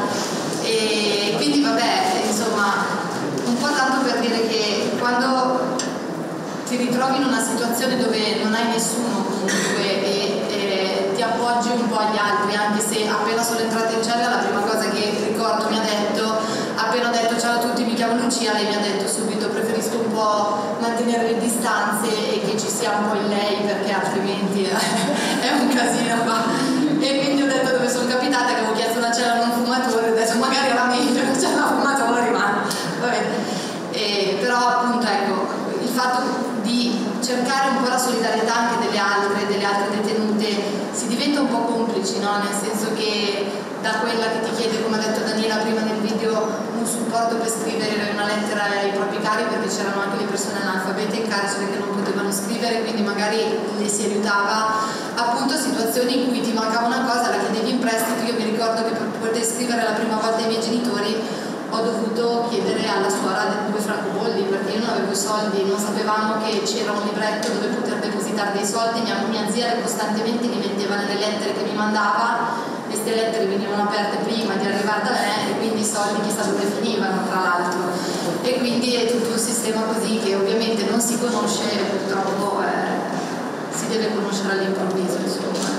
[SPEAKER 3] E quindi vabbè, insomma, un po' tanto per dire che quando ti ritrovi in una situazione dove non hai nessuno comunque e, e ti appoggi un po' agli altri, anche se appena sono entrata in cella la prima cosa che ricordo mi ha detto, appena ho detto ciao a tutti mi chiamo Lucia, lei mi ha detto subito preferisco un po' mantenere le distanze e che ci sia un po' in lei perché altrimenti è un casino qua. E quindi ho detto dove sono capitata, che avevo chiesto una cella non fumatore, ho detto magari era meglio che c'era fumatori, ma vabbè. E, però appunto ecco, il fatto di cercare un po' la solidarietà anche delle altre, delle altre detenute, si diventa un po' complici, no? Nel senso che da quella che ti chiede, come ha detto Daniela prima nel video, un supporto per scrivere una lettera ai propri cari, perché c'erano anche le persone analfabete in carcere che non potevano scrivere, quindi magari le si aiutava, appunto situazioni in cui ti mancava una cosa, la chiedevi in prestito. Io mi ricordo che per poter scrivere la prima volta ai miei genitori ho dovuto chiedere alla suora due francobolli perché io non avevo i soldi, non sapevamo che c'era un libretto dove poter depositare dei soldi. Mia, mia zia costantemente li metteva nelle lettere che mi mandava, queste lettere venivano aperte prima di arrivare da me e quindi i soldi chissà dove finivano tra l'altro, e quindi è tutto un sistema così che ovviamente non si conosce e purtroppo eh, si deve conoscere all'improvviso, insomma.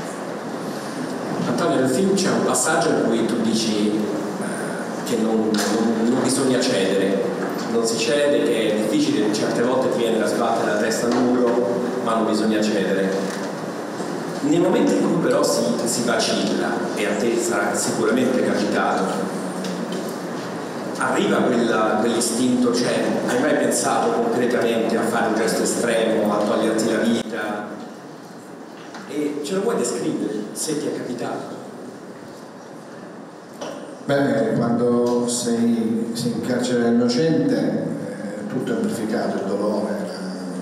[SPEAKER 2] Antonio, nel film c'è un passaggio in cui tu dici che non, non, non bisogna cedere, non si cede, che è difficile, certe volte ti viene da sbattere la testa al muro, ma non bisogna cedere. Nei momenti in cui però si, si vacilla, e a te sarà sicuramente capitato, arriva quella, quell'istinto, cioè, hai mai pensato concretamente a fare un gesto estremo, a toglierti la vita? E ce lo vuoi descrivere, se ti è capitato?
[SPEAKER 5] Beh, quando sei, sei in carcere innocente eh, tutto è amplificato, il dolore, la,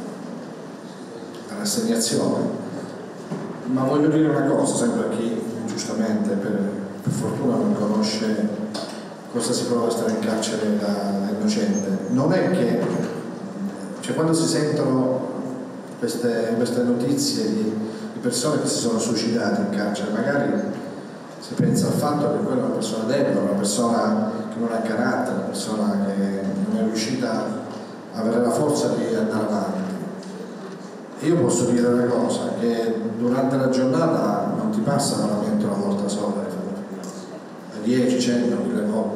[SPEAKER 5] la rassegnazione, ma voglio dire una cosa sempre a chi giustamente per, per fortuna non conosce cosa si prova a stare in carcere da, da innocente. Non è che, cioè, quando si sentono queste, queste notizie di, di persone che si sono suicidate in carcere, magari si pensa al fatto che quella è una persona debole, una persona che non ha carattere, una persona che non è riuscita a avere la forza di andare avanti. E io posso dire una cosa, che durante la giornata non ti passa veramente una volta sola, a dieci, cento, mille volte.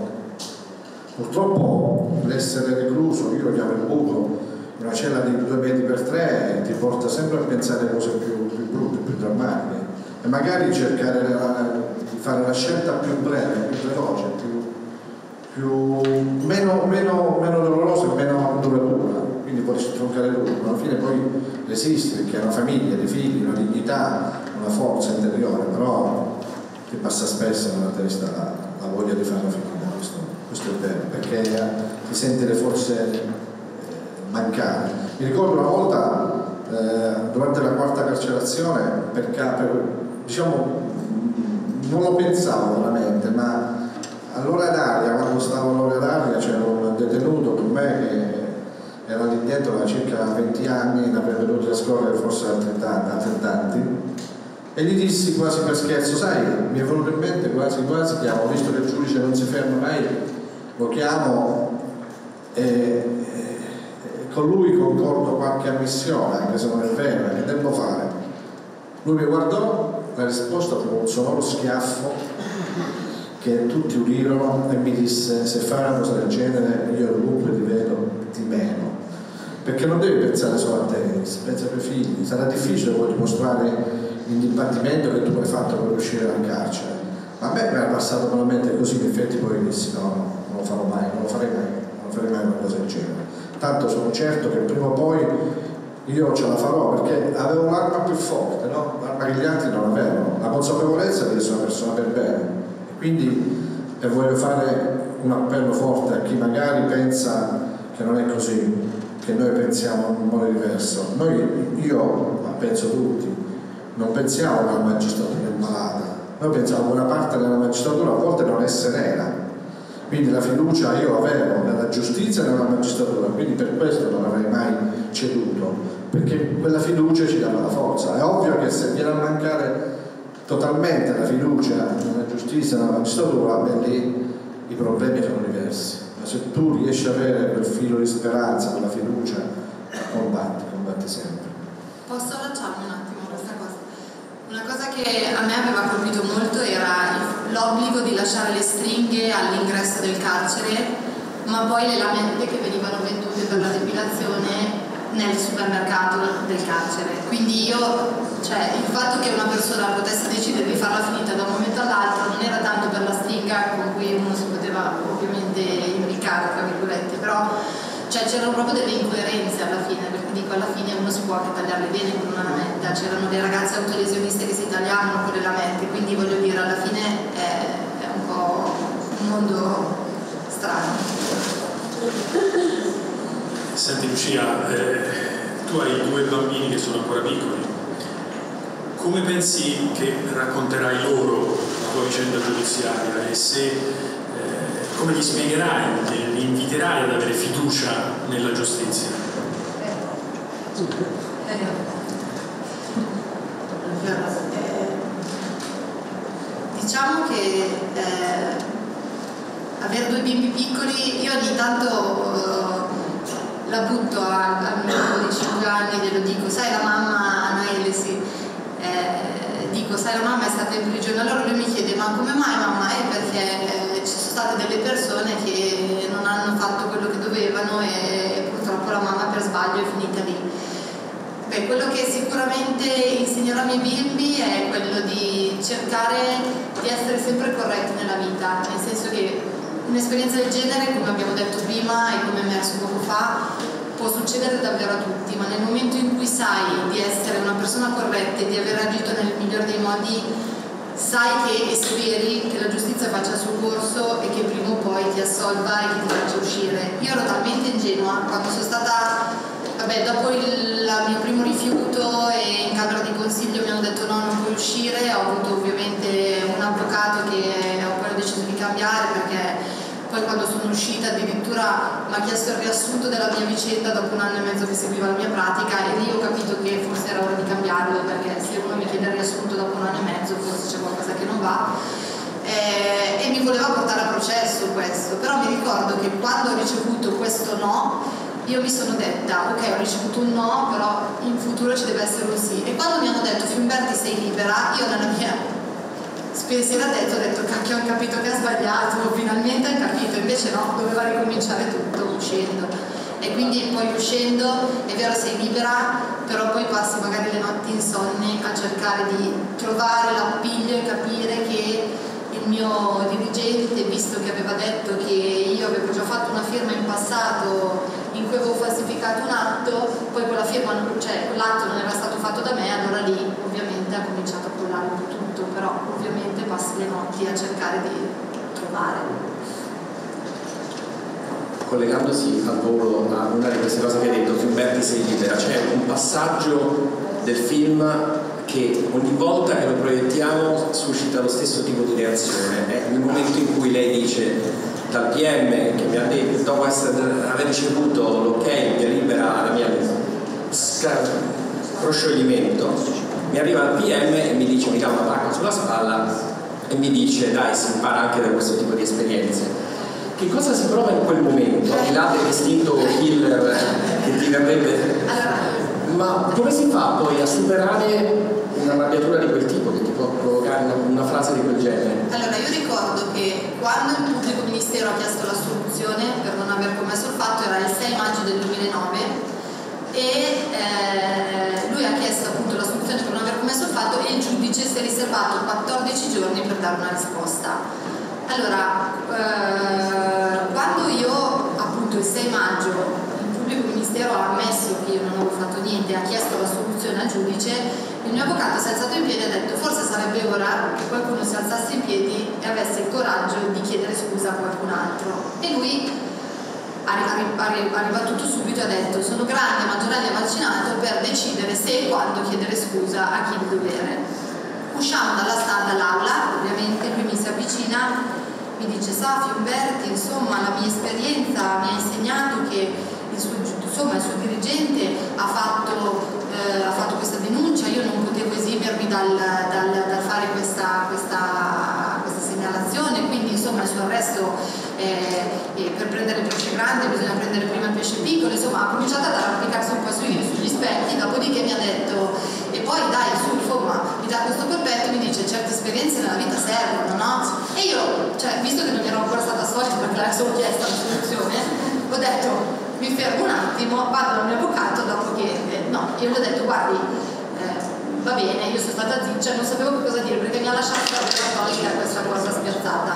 [SPEAKER 5] Purtroppo l'essere recluso, io lo chiamo il buco, in una cella di due metri per tre, ti porta sempre a pensare a cose più, più brutte, più drammatiche, e magari cercare la, di fare la scelta più breve, più veloce, più, più, meno, meno, meno dolorosa e meno duratura, quindi puoi stroncare tutto, ma alla fine poi resiste, perché hai una famiglia, dei figli, una dignità, una forza interiore, però ti passa spesso nella testa la, la voglia di farla finita. Questo, questo è vero, perché ti senti le forze mancare. Mi ricordo una volta, eh, durante la quarta carcerazione, per, per, diciamo, non lo pensavo veramente, ma all'ora d'aria, quando stavo all'ora d'aria, c'era un detenuto con me che era lì dentro da circa venti anni, ne avrebbe venuto a scorrere forse altrettanti, e gli dissi quasi per scherzo, sai, mi è venuto in mente quasi quasi, che ho visto che il giudice non si ferma mai, lo chiamo e, e con lui concordo qualche ammissione, anche se non è vero, che devo fare. Lui mi guardò, la risposta fu un sonoro schiaffo che tutti udirono e mi disse: se fai una cosa del genere io dunque ti vedo, ti meno. Perché non devi pensare solo a te, pensa ai tuoi figli. Sarà difficile poi dimostrare il dibattimento che tu hai fatto per uscire dal carcere. Ma a me mi era passato per la mente così, in effetti poi dissi no, no, non lo farò mai, non lo farei mai, non farei mai una cosa del genere. Tanto sono certo che prima o poi io ce la farò, perché avevo un'arma più forte, no? Un'arma che gli altri non avevano, la consapevolezza di essere una persona per bene. Quindi eh, voglio fare un appello forte a chi magari pensa che non è così, che noi pensiamo in un modo diverso. Noi, io, ma penso tutti, non pensiamo alla magistratura malata, noi pensiamo che una parte della magistratura a volte non è serena. Quindi la fiducia io l'avevo nella giustizia e nella magistratura, quindi per questo non avrei mai ceduto, perché quella fiducia ci dava la forza. È ovvio che se viene a mancare totalmente la fiducia nella giustizia e nella magistratura, beh, lì i problemi sono diversi. Ma se tu riesci ad avere quel filo di speranza, quella fiducia, combatti, combatti sempre.
[SPEAKER 3] Posso lasciarmi un attimo questa cosa? Una cosa che a me aveva colpito molto era l'obbligo di lasciare le stringhe all'ingresso del carcere, ma poi le lamette che venivano vendute per la depilazione nel supermercato del carcere. Quindi io, cioè, il fatto che una persona potesse decidere di farla finita da un momento all'altro non era tanto per la stringa con cui uno si poteva ovviamente imbriccare, tra virgolette, però cioè, c'erano proprio delle incoerenze alla fine, perché dico alla fine uno si può anche tagliare bene con una lametta, c'erano le ragazze autolesioniste che si tagliavano con le lamette, quindi voglio dire, alla fine è, è un po' un mondo strano.
[SPEAKER 4] Senti Lucia, eh, tu hai due bambini che sono ancora piccoli, come pensi che racconterai loro la tua vicenda giudiziaria e se, eh, come gli spiegherai, li inviterai ad avere fiducia nella giustizia?
[SPEAKER 3] Eh. Eh, diciamo che eh, avere due bimbi piccoli, io ogni tanto eh, la butto al, al mio di cinque anni, glielo dico, sai la mamma Anaele, sì, eh, dico, sai la mamma è stata in prigione, allora lui mi chiede ma come mai mamma? È perché eh, ci sono state delle persone che non hanno fatto quello che dovevano e purtroppo la mamma per sbaglio è finita lì. Beh, quello che sicuramente insegnerò ai miei bimbi è quello di cercare di essere sempre corretti nella vita, nel senso che un'esperienza del genere, come abbiamo detto prima e come è emerso poco fa, può succedere davvero a tutti, ma nel momento in cui sai di essere una persona corretta e di aver agito nel miglior dei modi, sai che e speri che la giustizia faccia il suo corso e che prima o poi ti assolva e che ti faccia uscire. Io ero talmente ingenua quando sono stata, vabbè, dopo il, il mio primo rifiuto e in camera di consiglio mi hanno detto no, non puoi uscire, ho avuto ovviamente un avvocato che ho poi deciso di cambiare perché
[SPEAKER 6] poi quando sono uscita addirittura mi ha chiesto il riassunto della mia vicenda dopo un anno e mezzo che seguiva la mia pratica, e lì ho capito che forse era ora di cambiarlo, perché se uno mi chiede il riassunto dopo un anno e mezzo forse c'è qualcosa che non va. Eh, e mi voleva portare a processo questo, però mi ricordo che quando ho ricevuto questo no, io mi sono detta, ok, ho ricevuto un no, però in futuro ci deve essere un sì. E quando mi hanno detto Fiumberti sei libera, io nella mia spensieratezza ho detto cacchio, ho capito che ha sbagliato, finalmente ha capito, invece no, doveva ricominciare tutto uscendo. E quindi poi uscendo, è vero sei libera, però poi passi magari le notti insonni a cercare di trovare l'appiglio e capire che il mio dirigente, visto che aveva detto che io avevo già fatto una firma in passato in cui avevo falsificato un atto, poi quella firma, cioè l'atto non era stato fatto da me, allora lì ovviamente ha cominciato a crollare un po' tutto, però ovviamente passi le notti a cercare di trovare.
[SPEAKER 2] Collegandosi al volo a una di queste cose che hai detto, Fiumberti sei libera, c'è un passaggio del film che ogni volta che lo proiettiamo suscita lo stesso tipo di reazione. È nel momento in cui lei dice dal P M che mi ha detto, dopo essere, aver ricevuto l'ok, via libera alla mia proscioglimento, mi arriva il P M e mi dice, mi dà una pacca sulla spalla e mi dice dai, si impara anche da questo tipo di esperienze. Che cosa si prova in quel momento? Al di là dell'istinto killer che ti verrebbe, ma come si fa poi a superare un'arrabbiatura di quel tipo che ti può provocare una, una frase di quel genere?
[SPEAKER 6] Allora, io ricordo che quando il pubblico ministero ha chiesto la soluzione per non aver commesso il fatto era il sei maggio del duemilanove e eh, lui ha chiesto appunto la soluzione per non aver commesso il fatto e il giudice si è riservato quattordici giorni per dare una risposta. Allora, eh, quando io appunto il sei maggio il pubblico ministero ha ammesso che io non avevo fatto niente, ha chiesto la soluzione al giudice, il mio avvocato si è alzato in piedi e ha detto forse sarebbe ora che qualcuno si alzasse in piedi e avesse il coraggio di chiedere scusa a qualcun altro. E lui ha, ha, ha ribattuto subito e ha detto sono grande, maggiorenne e vaccinato per decidere se e quando chiedere scusa a chi di dovere. Usciamo dalla dall'aula, ovviamente lui mi si avvicina, mi dice sa Fiumberti, insomma la mia esperienza mi ha insegnato che il suo, insomma, il suo dirigente ha fatto, eh, ha fatto questa denuncia, io non potevo esimermi dal, dal, dal fare questa, questa, questa segnalazione, quindi insomma il suo arresto eh, eh, per prendere il pesce grande bisogna prendere prima il pesce piccolo, insomma ha cominciato ad arrampicarsi un po' sugli, sugli specchi, dopodiché mi ha detto e poi dai su insomma mi dà questo colpetto e mi dice certe esperienze nella vita servono, no? E io, cioè visto che non ero ancora stata assolta perché l'avevo solo chiesta la soluzione, ho detto mi fermo un attimo, vado dal mio avvocato dopo che eh, no, io gli ho detto guardi eh, va bene, io sono stata zitta, cioè non sapevo che cosa dire perché mi ha lasciato cattolica questa cosa spiazzata.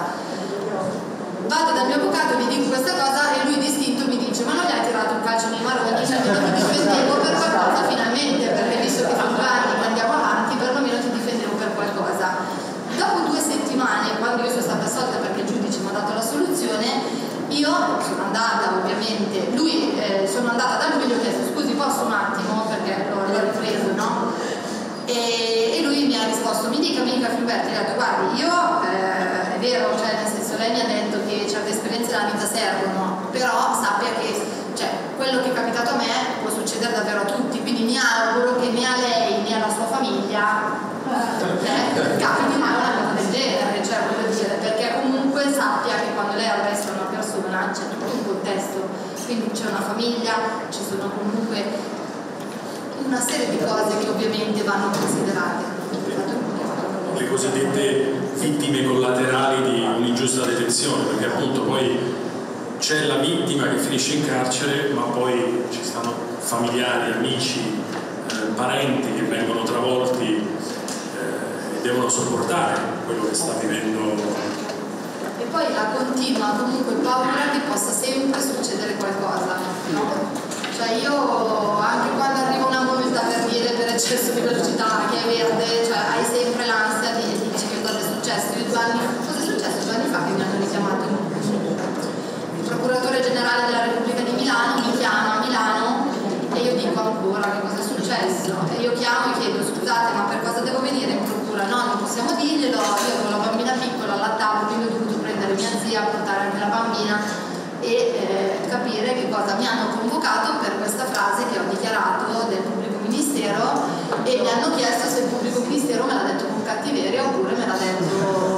[SPEAKER 6] Vado dal mio avvocato, gli dico questa cosa e lui distinto mi dice ma non gli hai tirato un calcio nei maroni, cioè mi difendevo per qualcosa finalmente, perché visto che sono due anni che andiamo avanti perlomeno ti difendevo per qualcosa. Dopo due settimane, quando io sono stata assolta perché il giudice mi ha dato la soluzione, io sono andata ovviamente, lui, eh, sono andata da lui e gli ho chiesto scusi posso un attimo perché l'ho, l'ho ripreso, no? E, e lui mi ha risposto mi dica, mi dica Fiumberti, ho detto guardi io eh, è vero, cioè nel senso lei mi ha detto che certe esperienze nella vita servono, però sappia che cioè, quello che è capitato a me può succedere davvero a tutti, quindi mi auguro che né a lei né alla sua famiglia eh, capiti mai una cosa del genere, cioè voglio dire, perché comunque sappia che quando lei arresta una persona c'è tutto un contesto, quindi c'è una famiglia, ci sono comunque una serie di cose che ovviamente vanno considerate.
[SPEAKER 4] Le cosiddette vittime collaterali di un'ingiusta detenzione, perché appunto poi c'è la vittima che finisce in carcere, ma poi ci stanno familiari, amici, eh, parenti che vengono travolti eh, e devono sopportare quello che sta vivendo.
[SPEAKER 6] E poi la continua comunque paura che possa sempre succedere qualcosa, no? Cioè io anche quando arriva una multa per dire per eccesso di velocità che è verde, cioè hai sempre l'ansia di dici che cosa è successo. Io due anni, cosa è successo due anni fa che mi hanno richiamato il procuratore generale della Repubblica di Milano mi chiama a Milano e io dico ancora che cosa è successo e io chiamo e chiedo scusate ma per cosa devo venire in procura? No, non possiamo dirglielo, io avevo la bambina piccola, allattavo, quindi ho dovuto prendere mia zia, portare anche la bambina capire che cosa mi hanno convocato per questa frase che ho dichiarato del pubblico ministero e mi hanno chiesto se il pubblico ministero me l'ha detto con cattiveria oppure me l'ha detto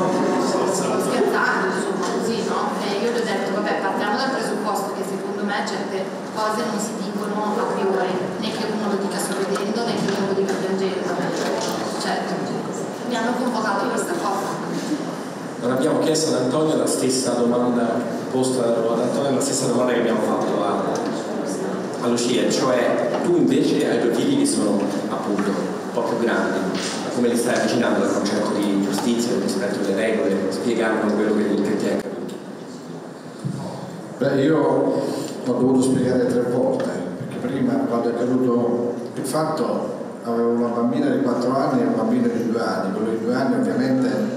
[SPEAKER 6] scherzando, insomma, così, no? E io gli ho detto, vabbè, partiamo dal presupposto che secondo me certe cose non si dicono a priori, né che uno lo dica sorridendo né che uno lo dica piangendo. Certo, mi hanno convocato questa cosa.
[SPEAKER 2] Non abbiamo chiesto ad Antonio la stessa domanda posta ad Antonio, la stessa domanda che abbiamo fatto a, a Lucia, cioè tu invece hai due figli che sono appunto un po' più grandi, come li stai avvicinando al concetto di giustizia, del rispetto delle regole, spiegando quello che, che ti è accaduto?
[SPEAKER 5] Beh, io ho dovuto spiegare tre volte, perché prima quando è accaduto il fatto avevo una bambina di quattro anni e un bambino di due anni, quello di due anni ovviamente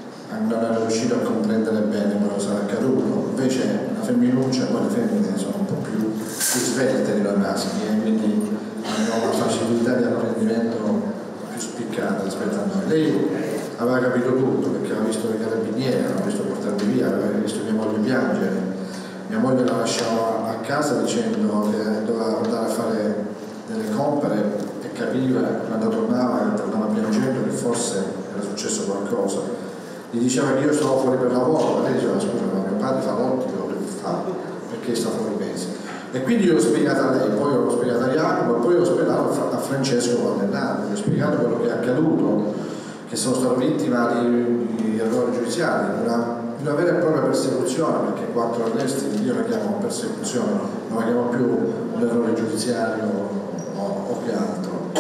[SPEAKER 5] non ero riuscito a comprendere bene quello che sarà accaduto, invece la femminuccia, poi le femmine sono un po' più, più svelte di noi maschi e quindi hanno una facilità di apprendimento più spiccata rispetto a noi. Lei aveva capito tutto perché aveva visto i carabinieri, aveva visto portarli via, aveva visto mia moglie piangere, mia moglie la lasciava a casa dicendo che doveva andare a fare delle compere e capiva quando tornava, tornava piangendo che forse era successo qualcosa. Gli diceva che io stavo fuori per lavoro, ma lei diceva scusa, ma mio padre fa l'ottico, che fa? Perché sta fuori mesi? E quindi io l'ho spiegata a lei, poi l'ho spiegata a Jacopo e poi l'ho spiegato a Francesco Valdenano, gli ho spiegato quello che è accaduto, che sono stato vittima di, di errori giudiziari, una, una vera e propria persecuzione, perché quattro arresti io la chiamo persecuzione, non la chiamo più un errore giudiziario o, o che altro.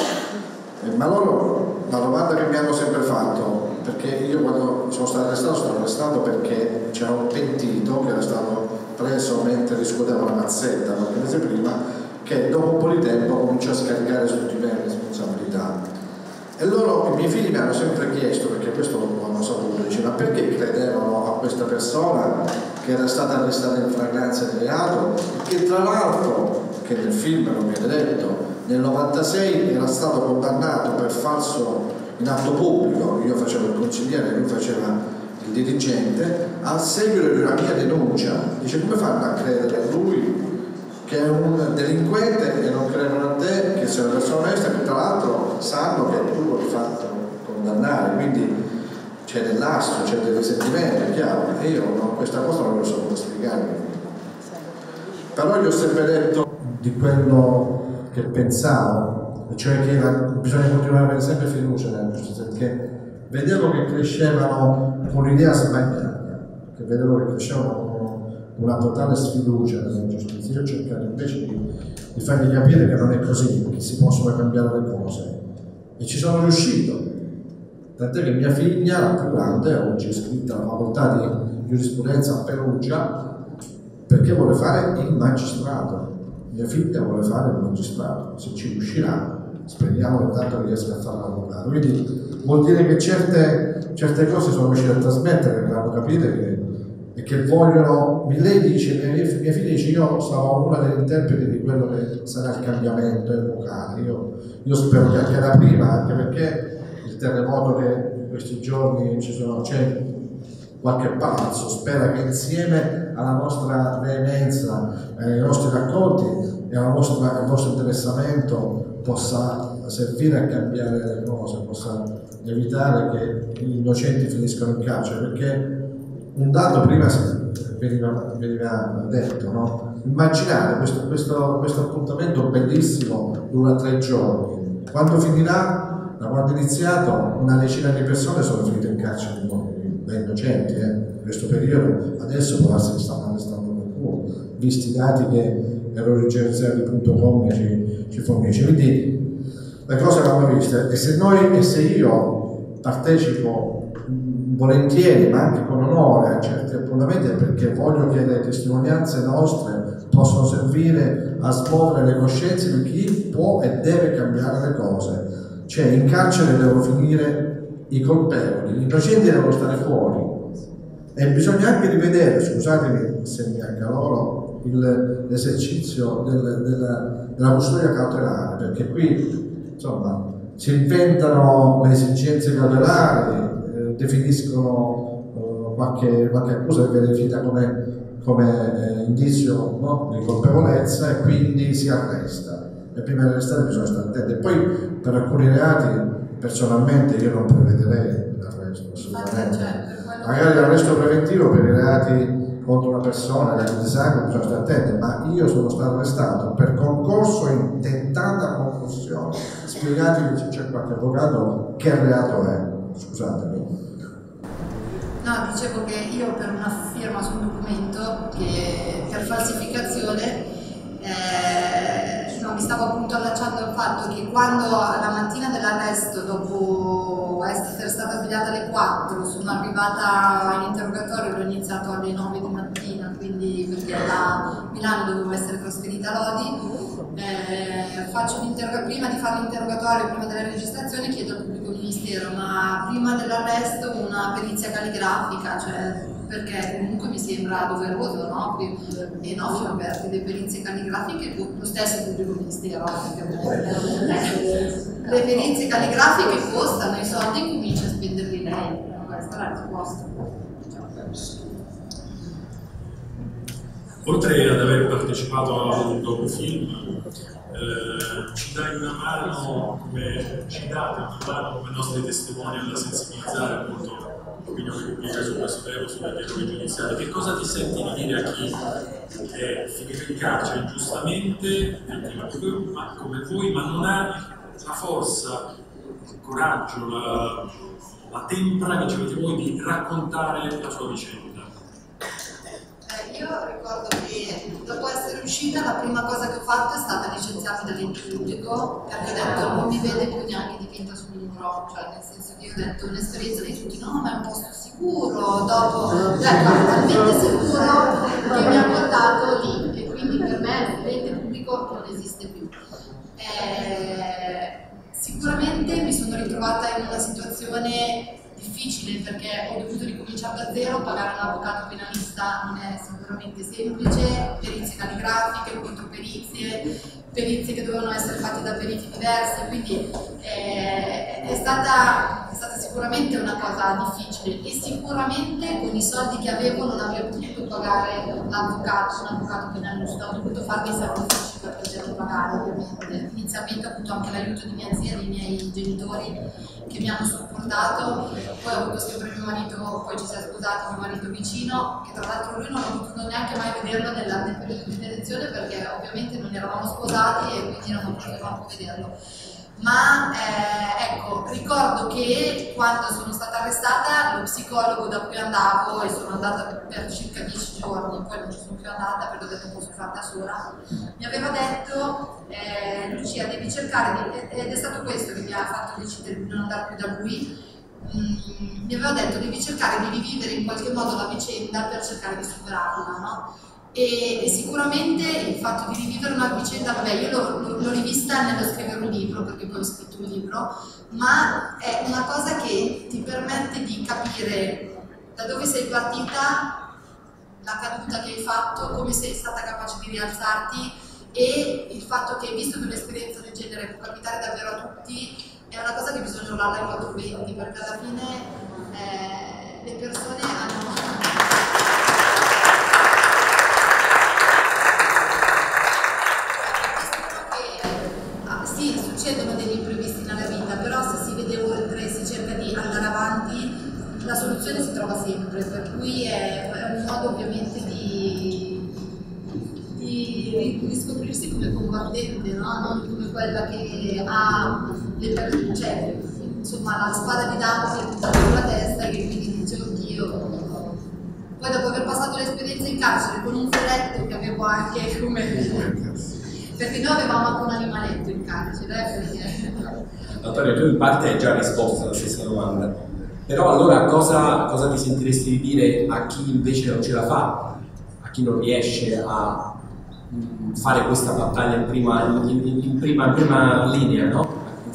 [SPEAKER 5] E, ma loro, la domanda che mi hanno sempre fatto, perché io quando sono stato arrestato sono stato arrestato perché c'era un pentito che era stato preso mentre riscuoteva una mazzetta qualche mese prima, che dopo un po' di tempo cominciò a scaricare su di me le responsabilità. E loro, i miei figli mi hanno sempre chiesto, perché questo lo hanno saputo, dice, ma perché credevano a questa persona che era stata arrestata in flagranza di reato e che tra l'altro, che nel film non viene detto, nel novantasei era stato condannato per falso in atto pubblico, io facevo il consigliere, lui faceva il dirigente, a seguito di una mia denuncia. Dice, come fanno a credere a lui che è un delinquente e non credono a te che sei una persona onesta, che tra l'altro sanno che tu l'hai fatto condannare, quindi c'è dell'astro, c'è del risentimento, è chiaro, e io no, questa cosa non lo so come spiegare. Però gli ho sempre detto di quello che pensavo, cioè che era, bisogna continuare a avere sempre fiducia nella giustizia, perché vedevo che crescevano con un'idea sbagliata, che vedevo che crescevano con una totale sfiducia nella giustizia. Io ho cercato invece di, di fargli capire che non è così, che si possono cambiare le cose, e ci sono riuscito, tant'è che mia figlia, la più grande, oggi è iscritta alla facoltà di giurisprudenza a Perugia perché vuole fare il magistrato. Mia figlia vuole fare il magistrato, se ci riuscirà speriamo intanto che riesca a fare l'avvocato. Quindi vuol dire che certe, certe cose sono riuscite a trasmettere, che fanno capire che, e che vogliono. Lei dice, mia, mia figlia dice, io sarò una delle interpreti di quello che sarà il cambiamento epocale. Io, io spero che anche da prima, anche perché il terremoto che in questi giorni ci sono, c'è qualche palazzo, spera che insieme alla nostra veemenza, ai nostri racconti e alla vostra, al vostro interessamento possa servire a cambiare le cose, possa evitare che gli innocenti finiscano in carcere, perché un dato prima veniva, veniva detto, no? Immaginate questo, questo, questo appuntamento bellissimo dura tre giorni, quando finirà, da quando è iniziato, una decina di persone sono finite in carcere da innocenti, eh? In questo periodo adesso può essere che stanno arrestando qualcuno, visti i dati che errori giudiziari punto com ci, ci fornisce. Quindi le cose vanno viste, e se noi e se io partecipo volentieri ma anche con onore a certi appuntamenti è perché voglio che le testimonianze nostre possano servire a smuovere le coscienze di chi può e deve cambiare le cose. Cioè in carcere devono finire i colpevoli, gli innocenti devono stare fuori, e bisogna anche rivedere, scusatemi se mi accaloro, l'esercizio del, della, della custodia cautelare, perché qui insomma si inventano le esigenze cautelari, eh, definiscono eh, qualche, qualche accusa che viene definita come come eh, indizio, no, di colpevolezza, e quindi si arresta. E prima di arrestare bisogna stare attenti. E poi per alcuni reati personalmente io non prevederei l'arresto, assolutamente. Magari l'arresto preventivo per i reati contro una persona, reati di sangue, bisogna stare attenti, ma io sono stato arrestato per concorso in tentata concussione. Spiegatemi se c'è qualche avvocato che reato è. Scusatemi.
[SPEAKER 6] No, dicevo che io per una firma su un documento che per falsificazione eh, no, mi stavo appunto allacciando al fatto che quando la mattina dell'arresto, dopo essere stata svegliata alle quattro, sono arrivata in interrogatorio, l'ho iniziato alle nove di mattina, quindi perché da Milano dovevo essere trasferita a Lodi. Eh, faccio prima di fare l'interrogatorio, prima della registrazione, chiedo al pubblico ministero ma prima dell'arresto una perizia calligrafica, cioè, perché comunque mi sembra doveroso, no? E no, sono aperte le perizie calligrafiche, lo stesso pubblico ministero, le perizie calligrafiche costano i soldi e comincia a spenderli lei. Questa è la risposta.
[SPEAKER 4] Oltre ad aver partecipato a un docufilm, eh, ci dai una mano, come ci date una mano come nostri testimoni alla sensibilizzare appunto l'opinione pubblica su questo tema, sulle errori giudiziari. Che cosa ti senti di dire a chi è finito in carcere ingiustamente, ma come voi, ma non ha la forza, il coraggio, la, la tempra che ci avete voi di raccontare la sua vicenda?
[SPEAKER 6] Io ricordo che dopo essere uscita la prima cosa che ho fatto è stata licenziarmi dall'ente pubblico, perché ho detto non mi vede più neanche dipinta sul libro, cioè nel senso che io ho detto un'esperienza di tutti, no ma è un posto sicuro, dopo ho detto talmente sicuro che mi ha portato lì, e quindi per me l'ente pubblico non esiste più. Eh, sicuramente mi sono ritrovata in una situazione difficile perché ho dovuto ricominciare da zero, pagare un avvocato penalista non è sicuramente semplice, perizie calligrafiche, controperizie, perizie che dovevano essere fatte da periti diversi, quindi eh, è, stata, è stata sicuramente una cosa difficile e sicuramente con i soldi che avevo non avrei potuto pagare l'avvocato, un avvocato penalista, ho dovuto fare dei sacrifici per poterlo pagare ovviamente. Inizialmente ho avuto anche l'aiuto di mia zia e dei miei genitori che mi hanno supportato, poi ho avuto sempre mio marito, poi ci si è sposato, mio marito vicino, che tra l'altro lui non ho potuto neanche mai vederlo nella, nel periodo di detenzione perché ovviamente non eravamo sposati e quindi non potevamo vederlo. Ma eh, ecco, ricordo che quando sono stata arrestata lo psicologo da cui andavo, e sono andata per circa dieci giorni, poi non ci sono più andata perché ho detto posso fare da sola, mi aveva detto eh, Lucia devi cercare, di, ed è stato questo che mi ha fatto decidere di non andare più da lui, mm, mi aveva detto devi cercare di rivivere in qualche modo la vicenda per cercare di superarla, no? E, e sicuramente il fatto di rivivere una vicenda, vabbè io l'ho rivista nello scrivere un libro perché poi ho scritto un libro, ma è una cosa che ti permette di capire da dove sei partita, la caduta che hai fatto, come sei stata capace di rialzarti, e il fatto che visto che un'esperienza del genere può capitare davvero a tutti è una cosa che bisogna urlarla ai quattro venti, perché alla fine eh, le persone hanno succedono degli imprevisti nella vita, però se si vede oltre, si cerca di andare avanti, la soluzione si trova sempre, per cui è, è un modo ovviamente di, di riscoprirsi come combattente, no? Non come quella che ha le per, cioè, insomma, la spada di Damocle puntata sulla testa e che quindi dice oddio. Poi dopo aver passato l'esperienza in carcere con un furetto che avevo anche come... perché noi avevamo anche un animaletto in carcere, eh, perché...
[SPEAKER 2] Antonio, tu in parte hai già risposto alla stessa domanda, però allora cosa, cosa ti sentiresti di dire a chi invece non ce la fa, a chi non riesce a mh, fare questa battaglia in prima, in, in, in prima, in prima linea, no?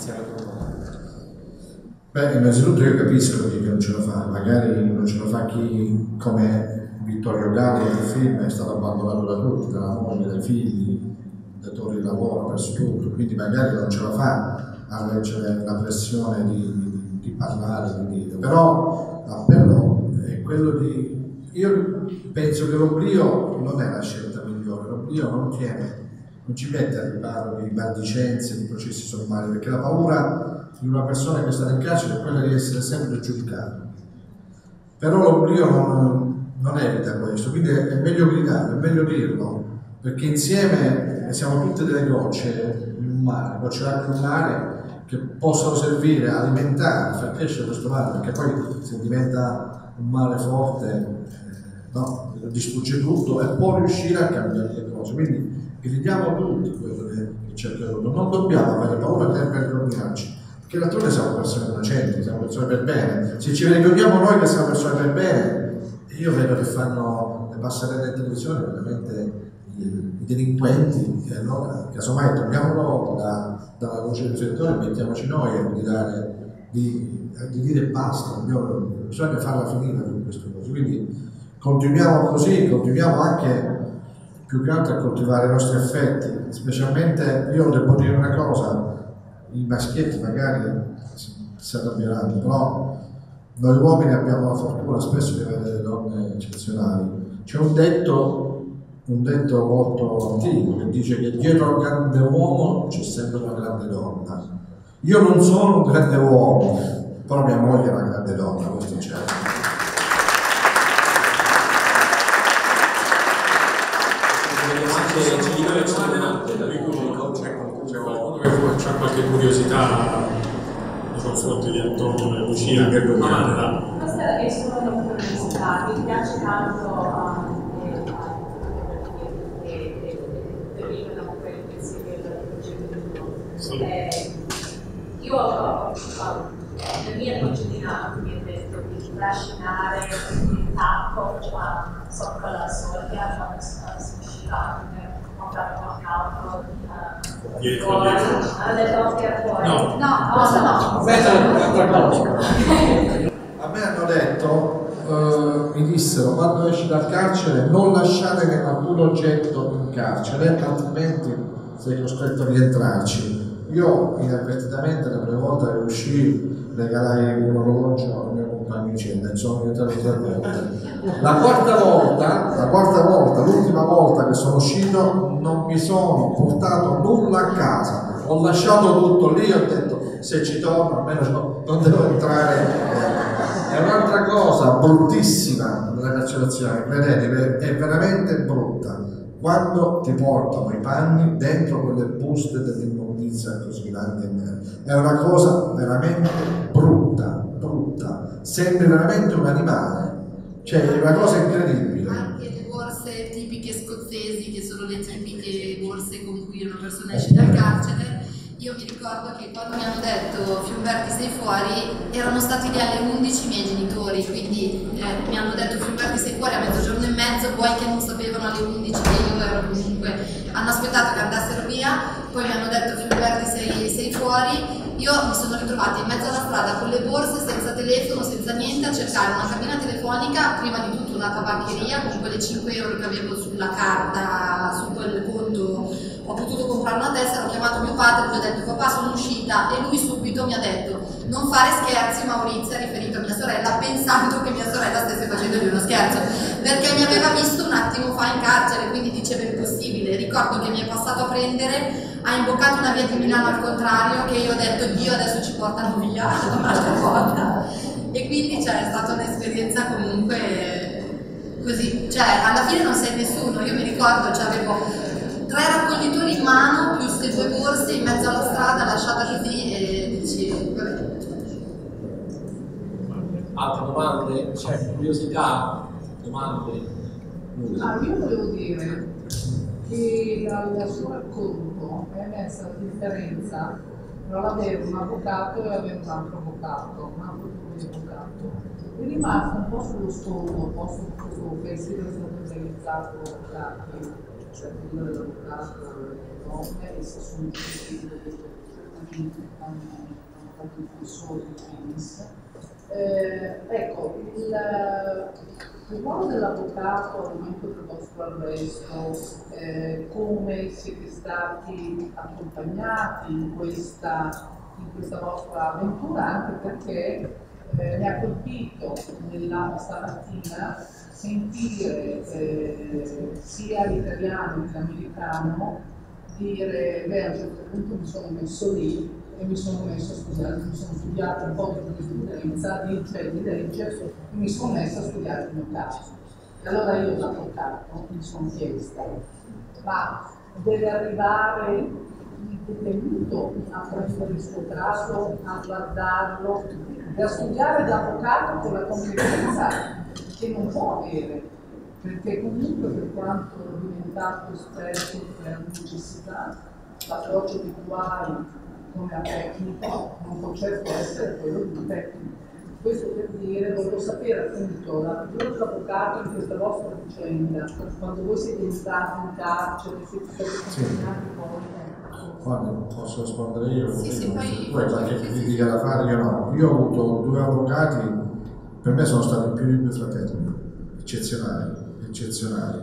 [SPEAKER 5] Beh, innanzitutto io capisco chi non ce la fa, magari non ce la fa chi come Vittorio Galli nel film è stato abbandonato da tutti, dalla moglie, dai figli, datore di lavoro, perso tutto, quindi magari non ce la fa a reggere la pressione di, di, di parlare, di dire, però l'appello è quello di io penso che l'oblio non è la scelta migliore, l'oblio non tiene, non ci mette al riparo di maldicenze, di processi sommari, perché la paura di una persona che sta in carcere è quella di essere sempre giudicata. Però l'oblio non, non evita questo, quindi è meglio gridare, è meglio dirlo, perché insieme siamo tutte delle gocce in un mare, gocce d'acqua in un mare che possono servire a alimentare, a far crescere questo mare, perché poi se diventa un mare forte, eh, no, distrugge tutto e può riuscire a cambiare le cose. Quindi gridiamo tutti quello che c'è accaduto, non dobbiamo avere paura di vergognarci, perché d'altronde siamo persone innocenti, siamo persone per bene. Se ci vergogniamo noi che siamo persone per bene, io vedo che fanno le passerelle in televisione veramente i delinquenti, e allora casomai togliamolo da, dalla voce del riflettore e mettiamoci noi a gridare di, di dire basta, bisogna farla finita con queste cose. Quindi continuiamo così, continuiamo anche più che altro a coltivare i nostri affetti, specialmente io devo dire una cosa, i maschietti magari si arrabbieranno, però noi uomini abbiamo la fortuna spesso di avere delle donne eccezionali. C'è un detto un detto molto antico che dice che dietro al grande uomo c'è sempre una grande donna. Io non sono un grande uomo, però mia moglie è una grande donna, questo c'è.
[SPEAKER 4] C'è qualche curiosità nei confronti di Antonio e Lucia? Amanda?
[SPEAKER 7] Questa è solo una curiosità, mi piace tanto Eh, io ho, ho la mia concittadina mi ha detto di trascinare il tacco a sopra la soglia quando si uscirà, ho fatto qualcos'altro
[SPEAKER 4] dietro, dietro.
[SPEAKER 7] Ha detto ok fuori.
[SPEAKER 4] No,
[SPEAKER 7] no, no.
[SPEAKER 5] A me hanno detto, eh, mi dissero, quando esci dal carcere non lasciare alcun oggetto in carcere, altrimenti sei costretto a rientrarci. Io inavvertitamente la prima volta che uscì regalai un orologio al mio compagno di cena, insomma mi entrato tre volte. La quarta volta, la quarta volta, l'ultima volta che sono uscito non mi sono portato nulla a casa, ho lasciato tutto lì, ho detto se ci torno almeno non devo entrare. È un'altra cosa bruttissima della carcerazione, credetemi, è veramente brutta. Quando ti portano i panni dentro quelle buste dell'immondizia così grandi e nere, è una cosa veramente brutta, brutta, sembri veramente un animale, cioè è una cosa incredibile.
[SPEAKER 6] Anche le borse tipiche scozzesi, che sono le tipiche borse con cui una persona esce dal carcere. Io mi ricordo che quando mi hanno detto Fiumberti sei fuori, erano stati lì alle undici i miei genitori, quindi eh, mi hanno detto Fiumberti sei fuori a mezzogiorno e mezzo, vuoi che non sapevano alle undici che io ero comunque, hanno aspettato che andassero via, poi mi hanno detto Fiumberti sei, sei fuori. Io mi sono ritrovata in mezzo alla strada con le borse, senza telefono, senza niente, a cercare una cabina telefonica, prima di tutto una tabaccheria con quelle cinque euro che avevo sulla carta, su quel conto. Ho potuto comprare una tessera, ho chiamato mio padre, gli ho detto papà sono uscita, e lui subito mi ha detto non fare scherzi Maurizio, riferito a mia sorella, pensando che mia sorella stesse facendogli uno scherzo, perché mi aveva visto un attimo fa in carcere, quindi diceva impossibile. Ricordo che mi è passato a prendere, ha imboccato una via di Milano al contrario, che io ho detto Dio adesso ci portano via un'altra volta, e quindi cioè, è stata un'esperienza comunque così, cioè alla fine non sei nessuno. Io mi ricordo, cioè, avevo tre raccoglitori in mano più queste due borse in mezzo alla strada lasciata così e dici vabbè.
[SPEAKER 2] Altre domande? C'è curiosità? Domande? Nulla.
[SPEAKER 8] Ah, io volevo dire che dal suo racconto è emersa la differenza tra l'avere un avvocato e avere un altro avvocato, un altro tipo di avvocato. È rimasto un po' sullo stomaco, un po' su questo pensiero che è stato realizzato da cioè la figura dell'avvocato delle donne, e si sono gestiti da questo che hanno fatto i difensori di Finis. Eh, ecco, il, il ruolo dell'avvocato al momento del vostro arresto, eh, come siete stati accompagnati in questa, in questa vostra avventura, anche perché eh, mi ha colpito nella, stamattina sentire eh, sia l'italiano che l'americano dire, beh, a un certo punto mi sono messo lì e mi sono messo a studiare, mi sono studiato un po' di giurisprudenza, di legge, di legge, e mi sono messo a studiare il mio caso. E allora io da avvocato mi sono chiesta, ma deve arrivare il detenuto a prendere il suo caso, a guardarlo, e a studiare l'avvocato con la competenza che non può avere, perché comunque per quanto è diventato esperto per necessità, l'approccio che tu hai come tecnico non può certo essere quello di un tecnico. Questo per dire, voglio sapere appunto la figura dell'avvocato in questa vostra vicenda, quando voi siete entrati in carcere, siete stati consegnati poi.
[SPEAKER 5] Guarda, posso rispondere io?
[SPEAKER 6] Sì, sì, poi
[SPEAKER 5] poi qualche critica da fare io no. Io ho avuto due avvocati, per me sono stati più di due fratelli, eccezionali, eccezionali,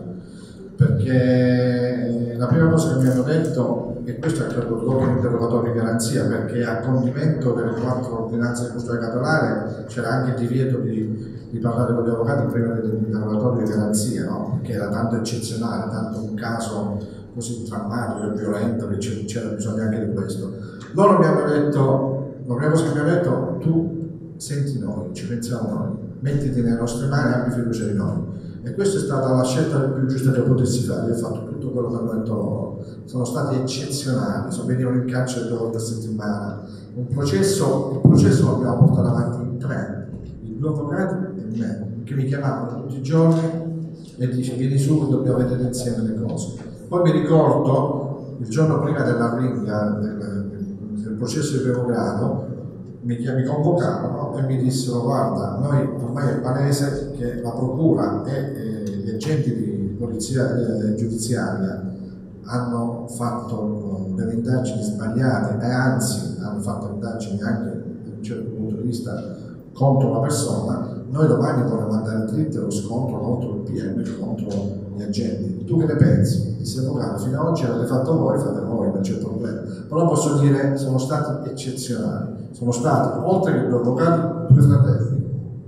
[SPEAKER 5] perché la prima cosa che mi hanno detto, e questo è accaduto dopo l'interrogatorio di garanzia, perché a condimento delle quattro ordinanze di custodia cautelare c'era anche il divieto di, di parlare con gli avvocati prima dell'interrogatorio di garanzia, no? Perché era tanto eccezionale, tanto un caso così drammatico e violento che c'era bisogno anche di questo. Loro mi hanno detto, la prima cosa che mi hanno detto, tu senti noi, ci pensiamo noi, mettiti nelle nostre mani e abbi fiducia di noi. E questa è stata la scelta più giusta che potessi fare. Io ho fatto tutto quello che hanno detto loro, sono stati eccezionali, so, venivano in carcere due volte a settimana. Un processo, il processo lo abbiamo portato avanti in tre, i due avvocati e me, che mi chiamavano tutti i giorni e dice vieni su, dobbiamo vedere insieme le cose. Poi mi ricordo il giorno prima della ringa del, del processo di primo grado, mi, mi convocarono e mi dissero guarda, noi ormai è palese che la procura e eh, gli agenti di polizia eh, giudiziaria hanno fatto uh, delle indagini sbagliate e anzi hanno fatto indagini anche da un certo punto di vista contro la persona. Noi domani dovremmo andare dritti allo scontro contro il P M, contro gli agenti. Tu che ne pensi? Di sei avvocato, fino ad oggi avete fatto voi, fate voi, non c'è problema. Però posso dire, sono stati eccezionali. Sono stati, oltre che due avvocati, due fratelli.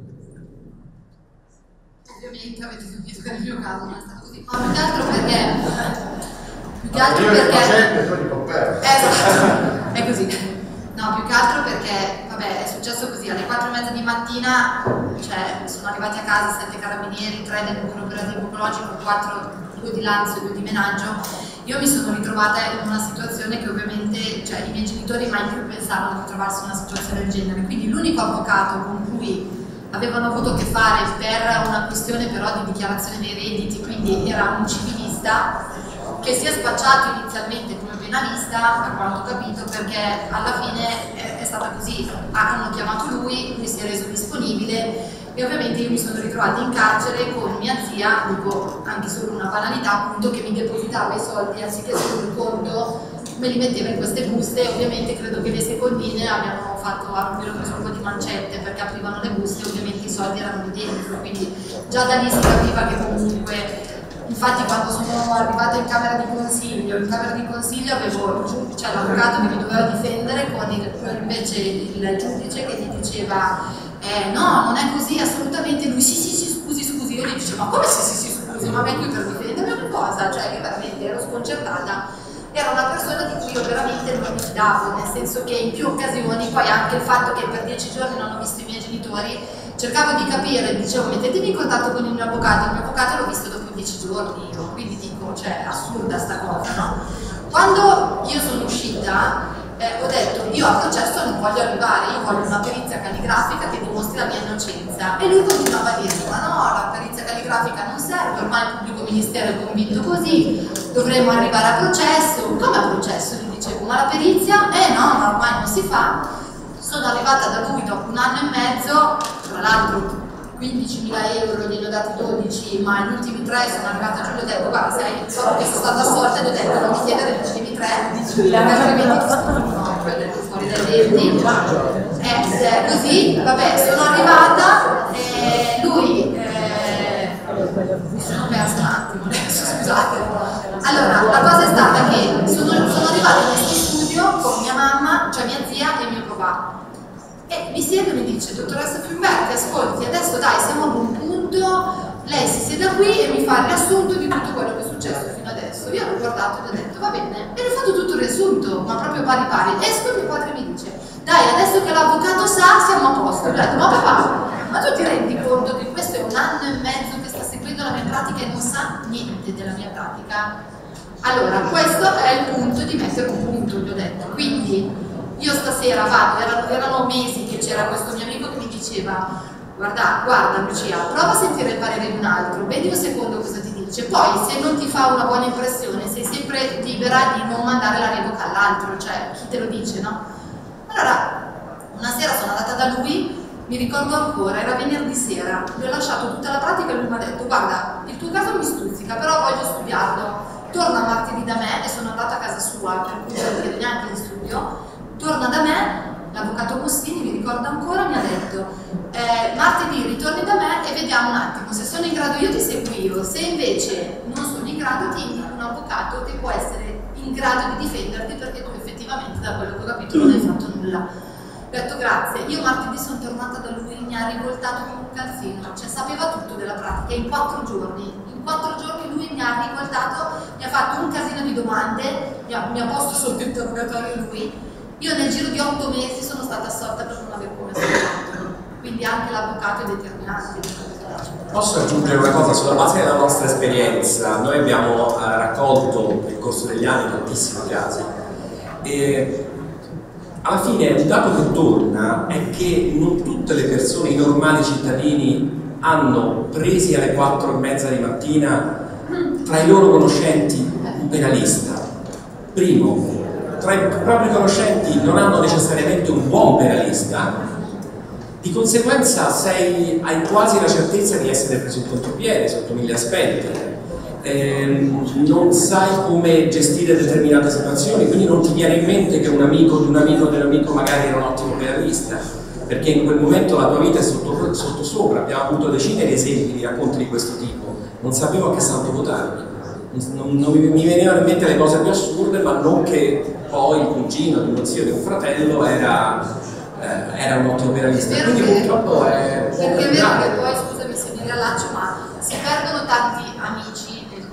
[SPEAKER 6] Ovviamente avete sentito che nel mio caso non è stato così. Ma più che altro perché... Più che altro perché... Esatto, è così. No, più che altro perché, vabbè, è successo così, alle quattro e mezza di mattina, cioè, sono arrivati a casa sette carabinieri, tre del nucleo operativo ecologico, quattro, due di Lanzo e due di Menaggio. Io mi sono ritrovata in una situazione che ovviamente, cioè, i miei genitori mai più pensavano di trovarsi in una situazione del genere, quindi l'unico avvocato con cui avevano avuto a che fare per una questione però di dichiarazione dei redditi, quindi era un civilista, che si è spacciato inizialmente come penalista, per quanto ho capito, perché alla fine è, è stata così, hanno chiamato lui, lui si è reso disponibile e ovviamente io mi sono ritrovata in carcere con mia zia, dico anche solo una banalità, appunto, che mi depositava i soldi anziché sul conto, me li metteva in queste buste e ovviamente credo che le secondine abbiano fatto, abbiano preso un po' di mancette perché aprivano le buste e ovviamente i soldi erano lì dentro, quindi già da lì si capiva che comunque... Infatti quando sono arrivata in camera di consiglio, in camera di consiglio avevo cioè, l'avvocato che mi doveva difendere con il, invece il giudice che gli diceva eh, no, non è così assolutamente, lui sì sì sì scusi scusi, io gli dicevo ma come sì sì sì scusi, ma me qui per difendermi o che cosa? Cioè io veramente ero sconcertata, era una persona di cui io veramente non mi fidavo, nel senso che in più occasioni, poi anche il fatto che per dieci giorni non ho visto i miei genitori, cercavo di capire, dicevo mettetemi in contatto con il mio avvocato, il mio avvocato l'ho visto dopo dieci giorni io, quindi dico, cioè, assurda sta cosa, no? Quando io sono uscita, eh, ho detto, io a processo non voglio arrivare, io voglio una perizia calligrafica che dimostri la mia innocenza. E lui continuava a dire, ma no, la perizia calligrafica non serve, ormai il pubblico ministero è convinto così, dovremmo arrivare a processo. Come a processo? Gli dicevo, ma la perizia? Eh no, ma ormai non si fa. Sono arrivata da lui dopo un anno e mezzo, tra l'altro quindicimila euro, gliene ho dati dodici, ma gli ultimi tre sono arrivata giù e ho detto guarda, sei dopo che sono stata assolta e ho detto non mi chiedere gli ultimi tre, perché altrimenti no, poi ho detto fuori dai denti. Ed è così, vabbè, sono arrivata e lui, eh, mi sono persa un attimo adesso, scusate. Allora, la cosa è stata che sono, sono arrivata in questo studio con mia mamma, cioè mia zia e mio papà. E mi siede e mi dice: dottoressa Filberti, ascolti, adesso dai, siamo ad un punto, lei si siede qui e mi fa il riassunto di tutto quello che è successo fino adesso. Io l'ho guardato e ho detto: va bene, e ho fatto tutto il riassunto, ma proprio pari pari. Esco e mio padre mi dice: dai, adesso che l'avvocato sa, siamo a posto. Io ho detto: ma papà, ma tu ti rendi conto che questo è un anno e mezzo che sta seguendo la mia pratica e non sa niente della mia pratica? Allora, questo è il punto di mettere un punto, gli ho detto. Quindi io stasera vado, erano, erano mesi che c'era questo mio amico che mi diceva: guarda, guarda Lucia, prova a sentire il parere di un altro, vedi un secondo cosa ti dice, poi se non ti fa una buona impressione sei sempre libera di non mandare la revoca all'altro, cioè chi te lo dice, no? Allora, una sera sono andata da lui, mi ricordo ancora, era venerdì sera, gli ho lasciato tutta la pratica e lui mi ha detto: guarda, il tuo caso mi stuzzica, però voglio studiarlo, torna martedì da me, e sono andata a casa sua, per cui non chiedo neanche di studio, torna da me, l'avvocato Mostini, mi ricordo ancora, mi ha detto: eh, martedì ritorni da me e vediamo un attimo, se sono in grado io ti seguo io, se invece non sono in grado ti indico un avvocato che può essere in grado di difenderti, perché tu effettivamente, da quello che ho capito, non hai fatto nulla. Ho detto: grazie. Io martedì sono tornata da lui, mi ha rivoltato come un calzino, cioè sapeva tutto della pratica in quattro giorni. In quattro giorni lui mi ha rivoltato, mi ha fatto un casino di domande, mi ha, mi ha posto sotto interrogatorio lui. Io nel giro di otto mesi sono stata assolta per non aver commesso reato. Quindi anche l'avvocato è determinante.
[SPEAKER 2] Posso aggiungere una cosa sulla base della nostra esperienza? Noi abbiamo eh, raccolto nel corso degli anni tantissimi casi e alla fine un dato che torna è che non tutte le persone, i normali cittadini, hanno presi alle quattro e mezza di mattina tra i loro conoscenti un penalista. Primo, tra i propri conoscenti non hanno necessariamente un buon penalista, di conseguenza sei, hai quasi la certezza di essere preso in contropiede sotto mille aspetti. Eh, non sai come gestire determinate situazioni, quindi non ti viene in mente che un amico di un amico dell'amico magari era un ottimo penalista, perché in quel momento la tua vita è sotto, sotto sopra. Abbiamo avuto decine di esempi di racconti di questo tipo. Non sapevo a che santo votarmi, non, non mi, mi venivano in mente le cose più assurde, ma non che poi il cugino di uno zio di un fratello era, eh, era un ottimo penalista, quindi purtroppo è...
[SPEAKER 6] Perché è vero che poi, scusami se mi riallaccio, ma si perdono tanti amici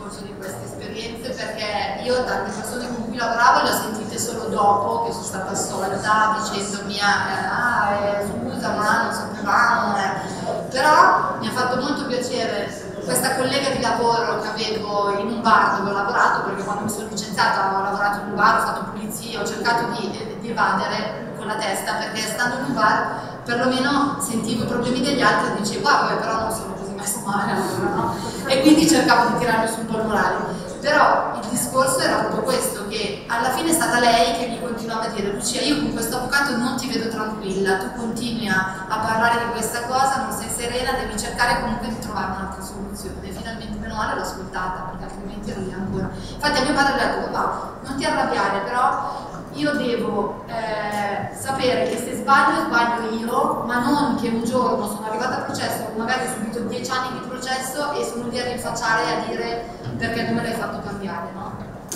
[SPEAKER 6] perché io tante persone con cui lavoravo le ho sentite solo dopo che sono stata assolta, dicendomi eh, ah eh, scusa ma non sapevamo, eh. Però mi ha fatto molto piacere questa collega di lavoro che avevo in un bar dove ho lavorato, perché quando mi sono licenziata ho lavorato in un bar, ho fatto pulizia, ho cercato di, di evadere con la testa, perché stando in un bar perlomeno sentivo i problemi degli altri e dicevo ah vabbè, però non sono così messo male allora, no? E quindi cercavo di tirarmi su un po' il morale. Però il discorso era proprio questo, che alla fine è stata lei che mi continuava a dire: Lucia, io con questo avvocato non ti vedo tranquilla, tu continui a, a parlare di questa cosa, non sei serena, devi cercare comunque di trovare un'altra soluzione. E finalmente meno male l'ho ascoltata, perché altrimenti ero lì ancora. Infatti a mio padre gli ho detto: papà, non ti arrabbiare, però io devo eh, sapere che se sbaglio sbaglio io, ma non che un giorno sono arrivata a processo, magari ho subito dieci anni di processo e sono lì a rinfacciare e a dire perché non me l'hai fatto cambiare, no?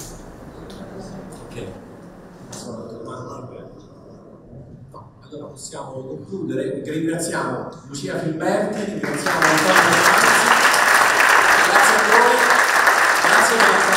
[SPEAKER 2] Ok. Allora possiamo concludere. Ringraziamo Lucia Filberti, ringraziamo Antonio Franzi, grazie a voi, grazie per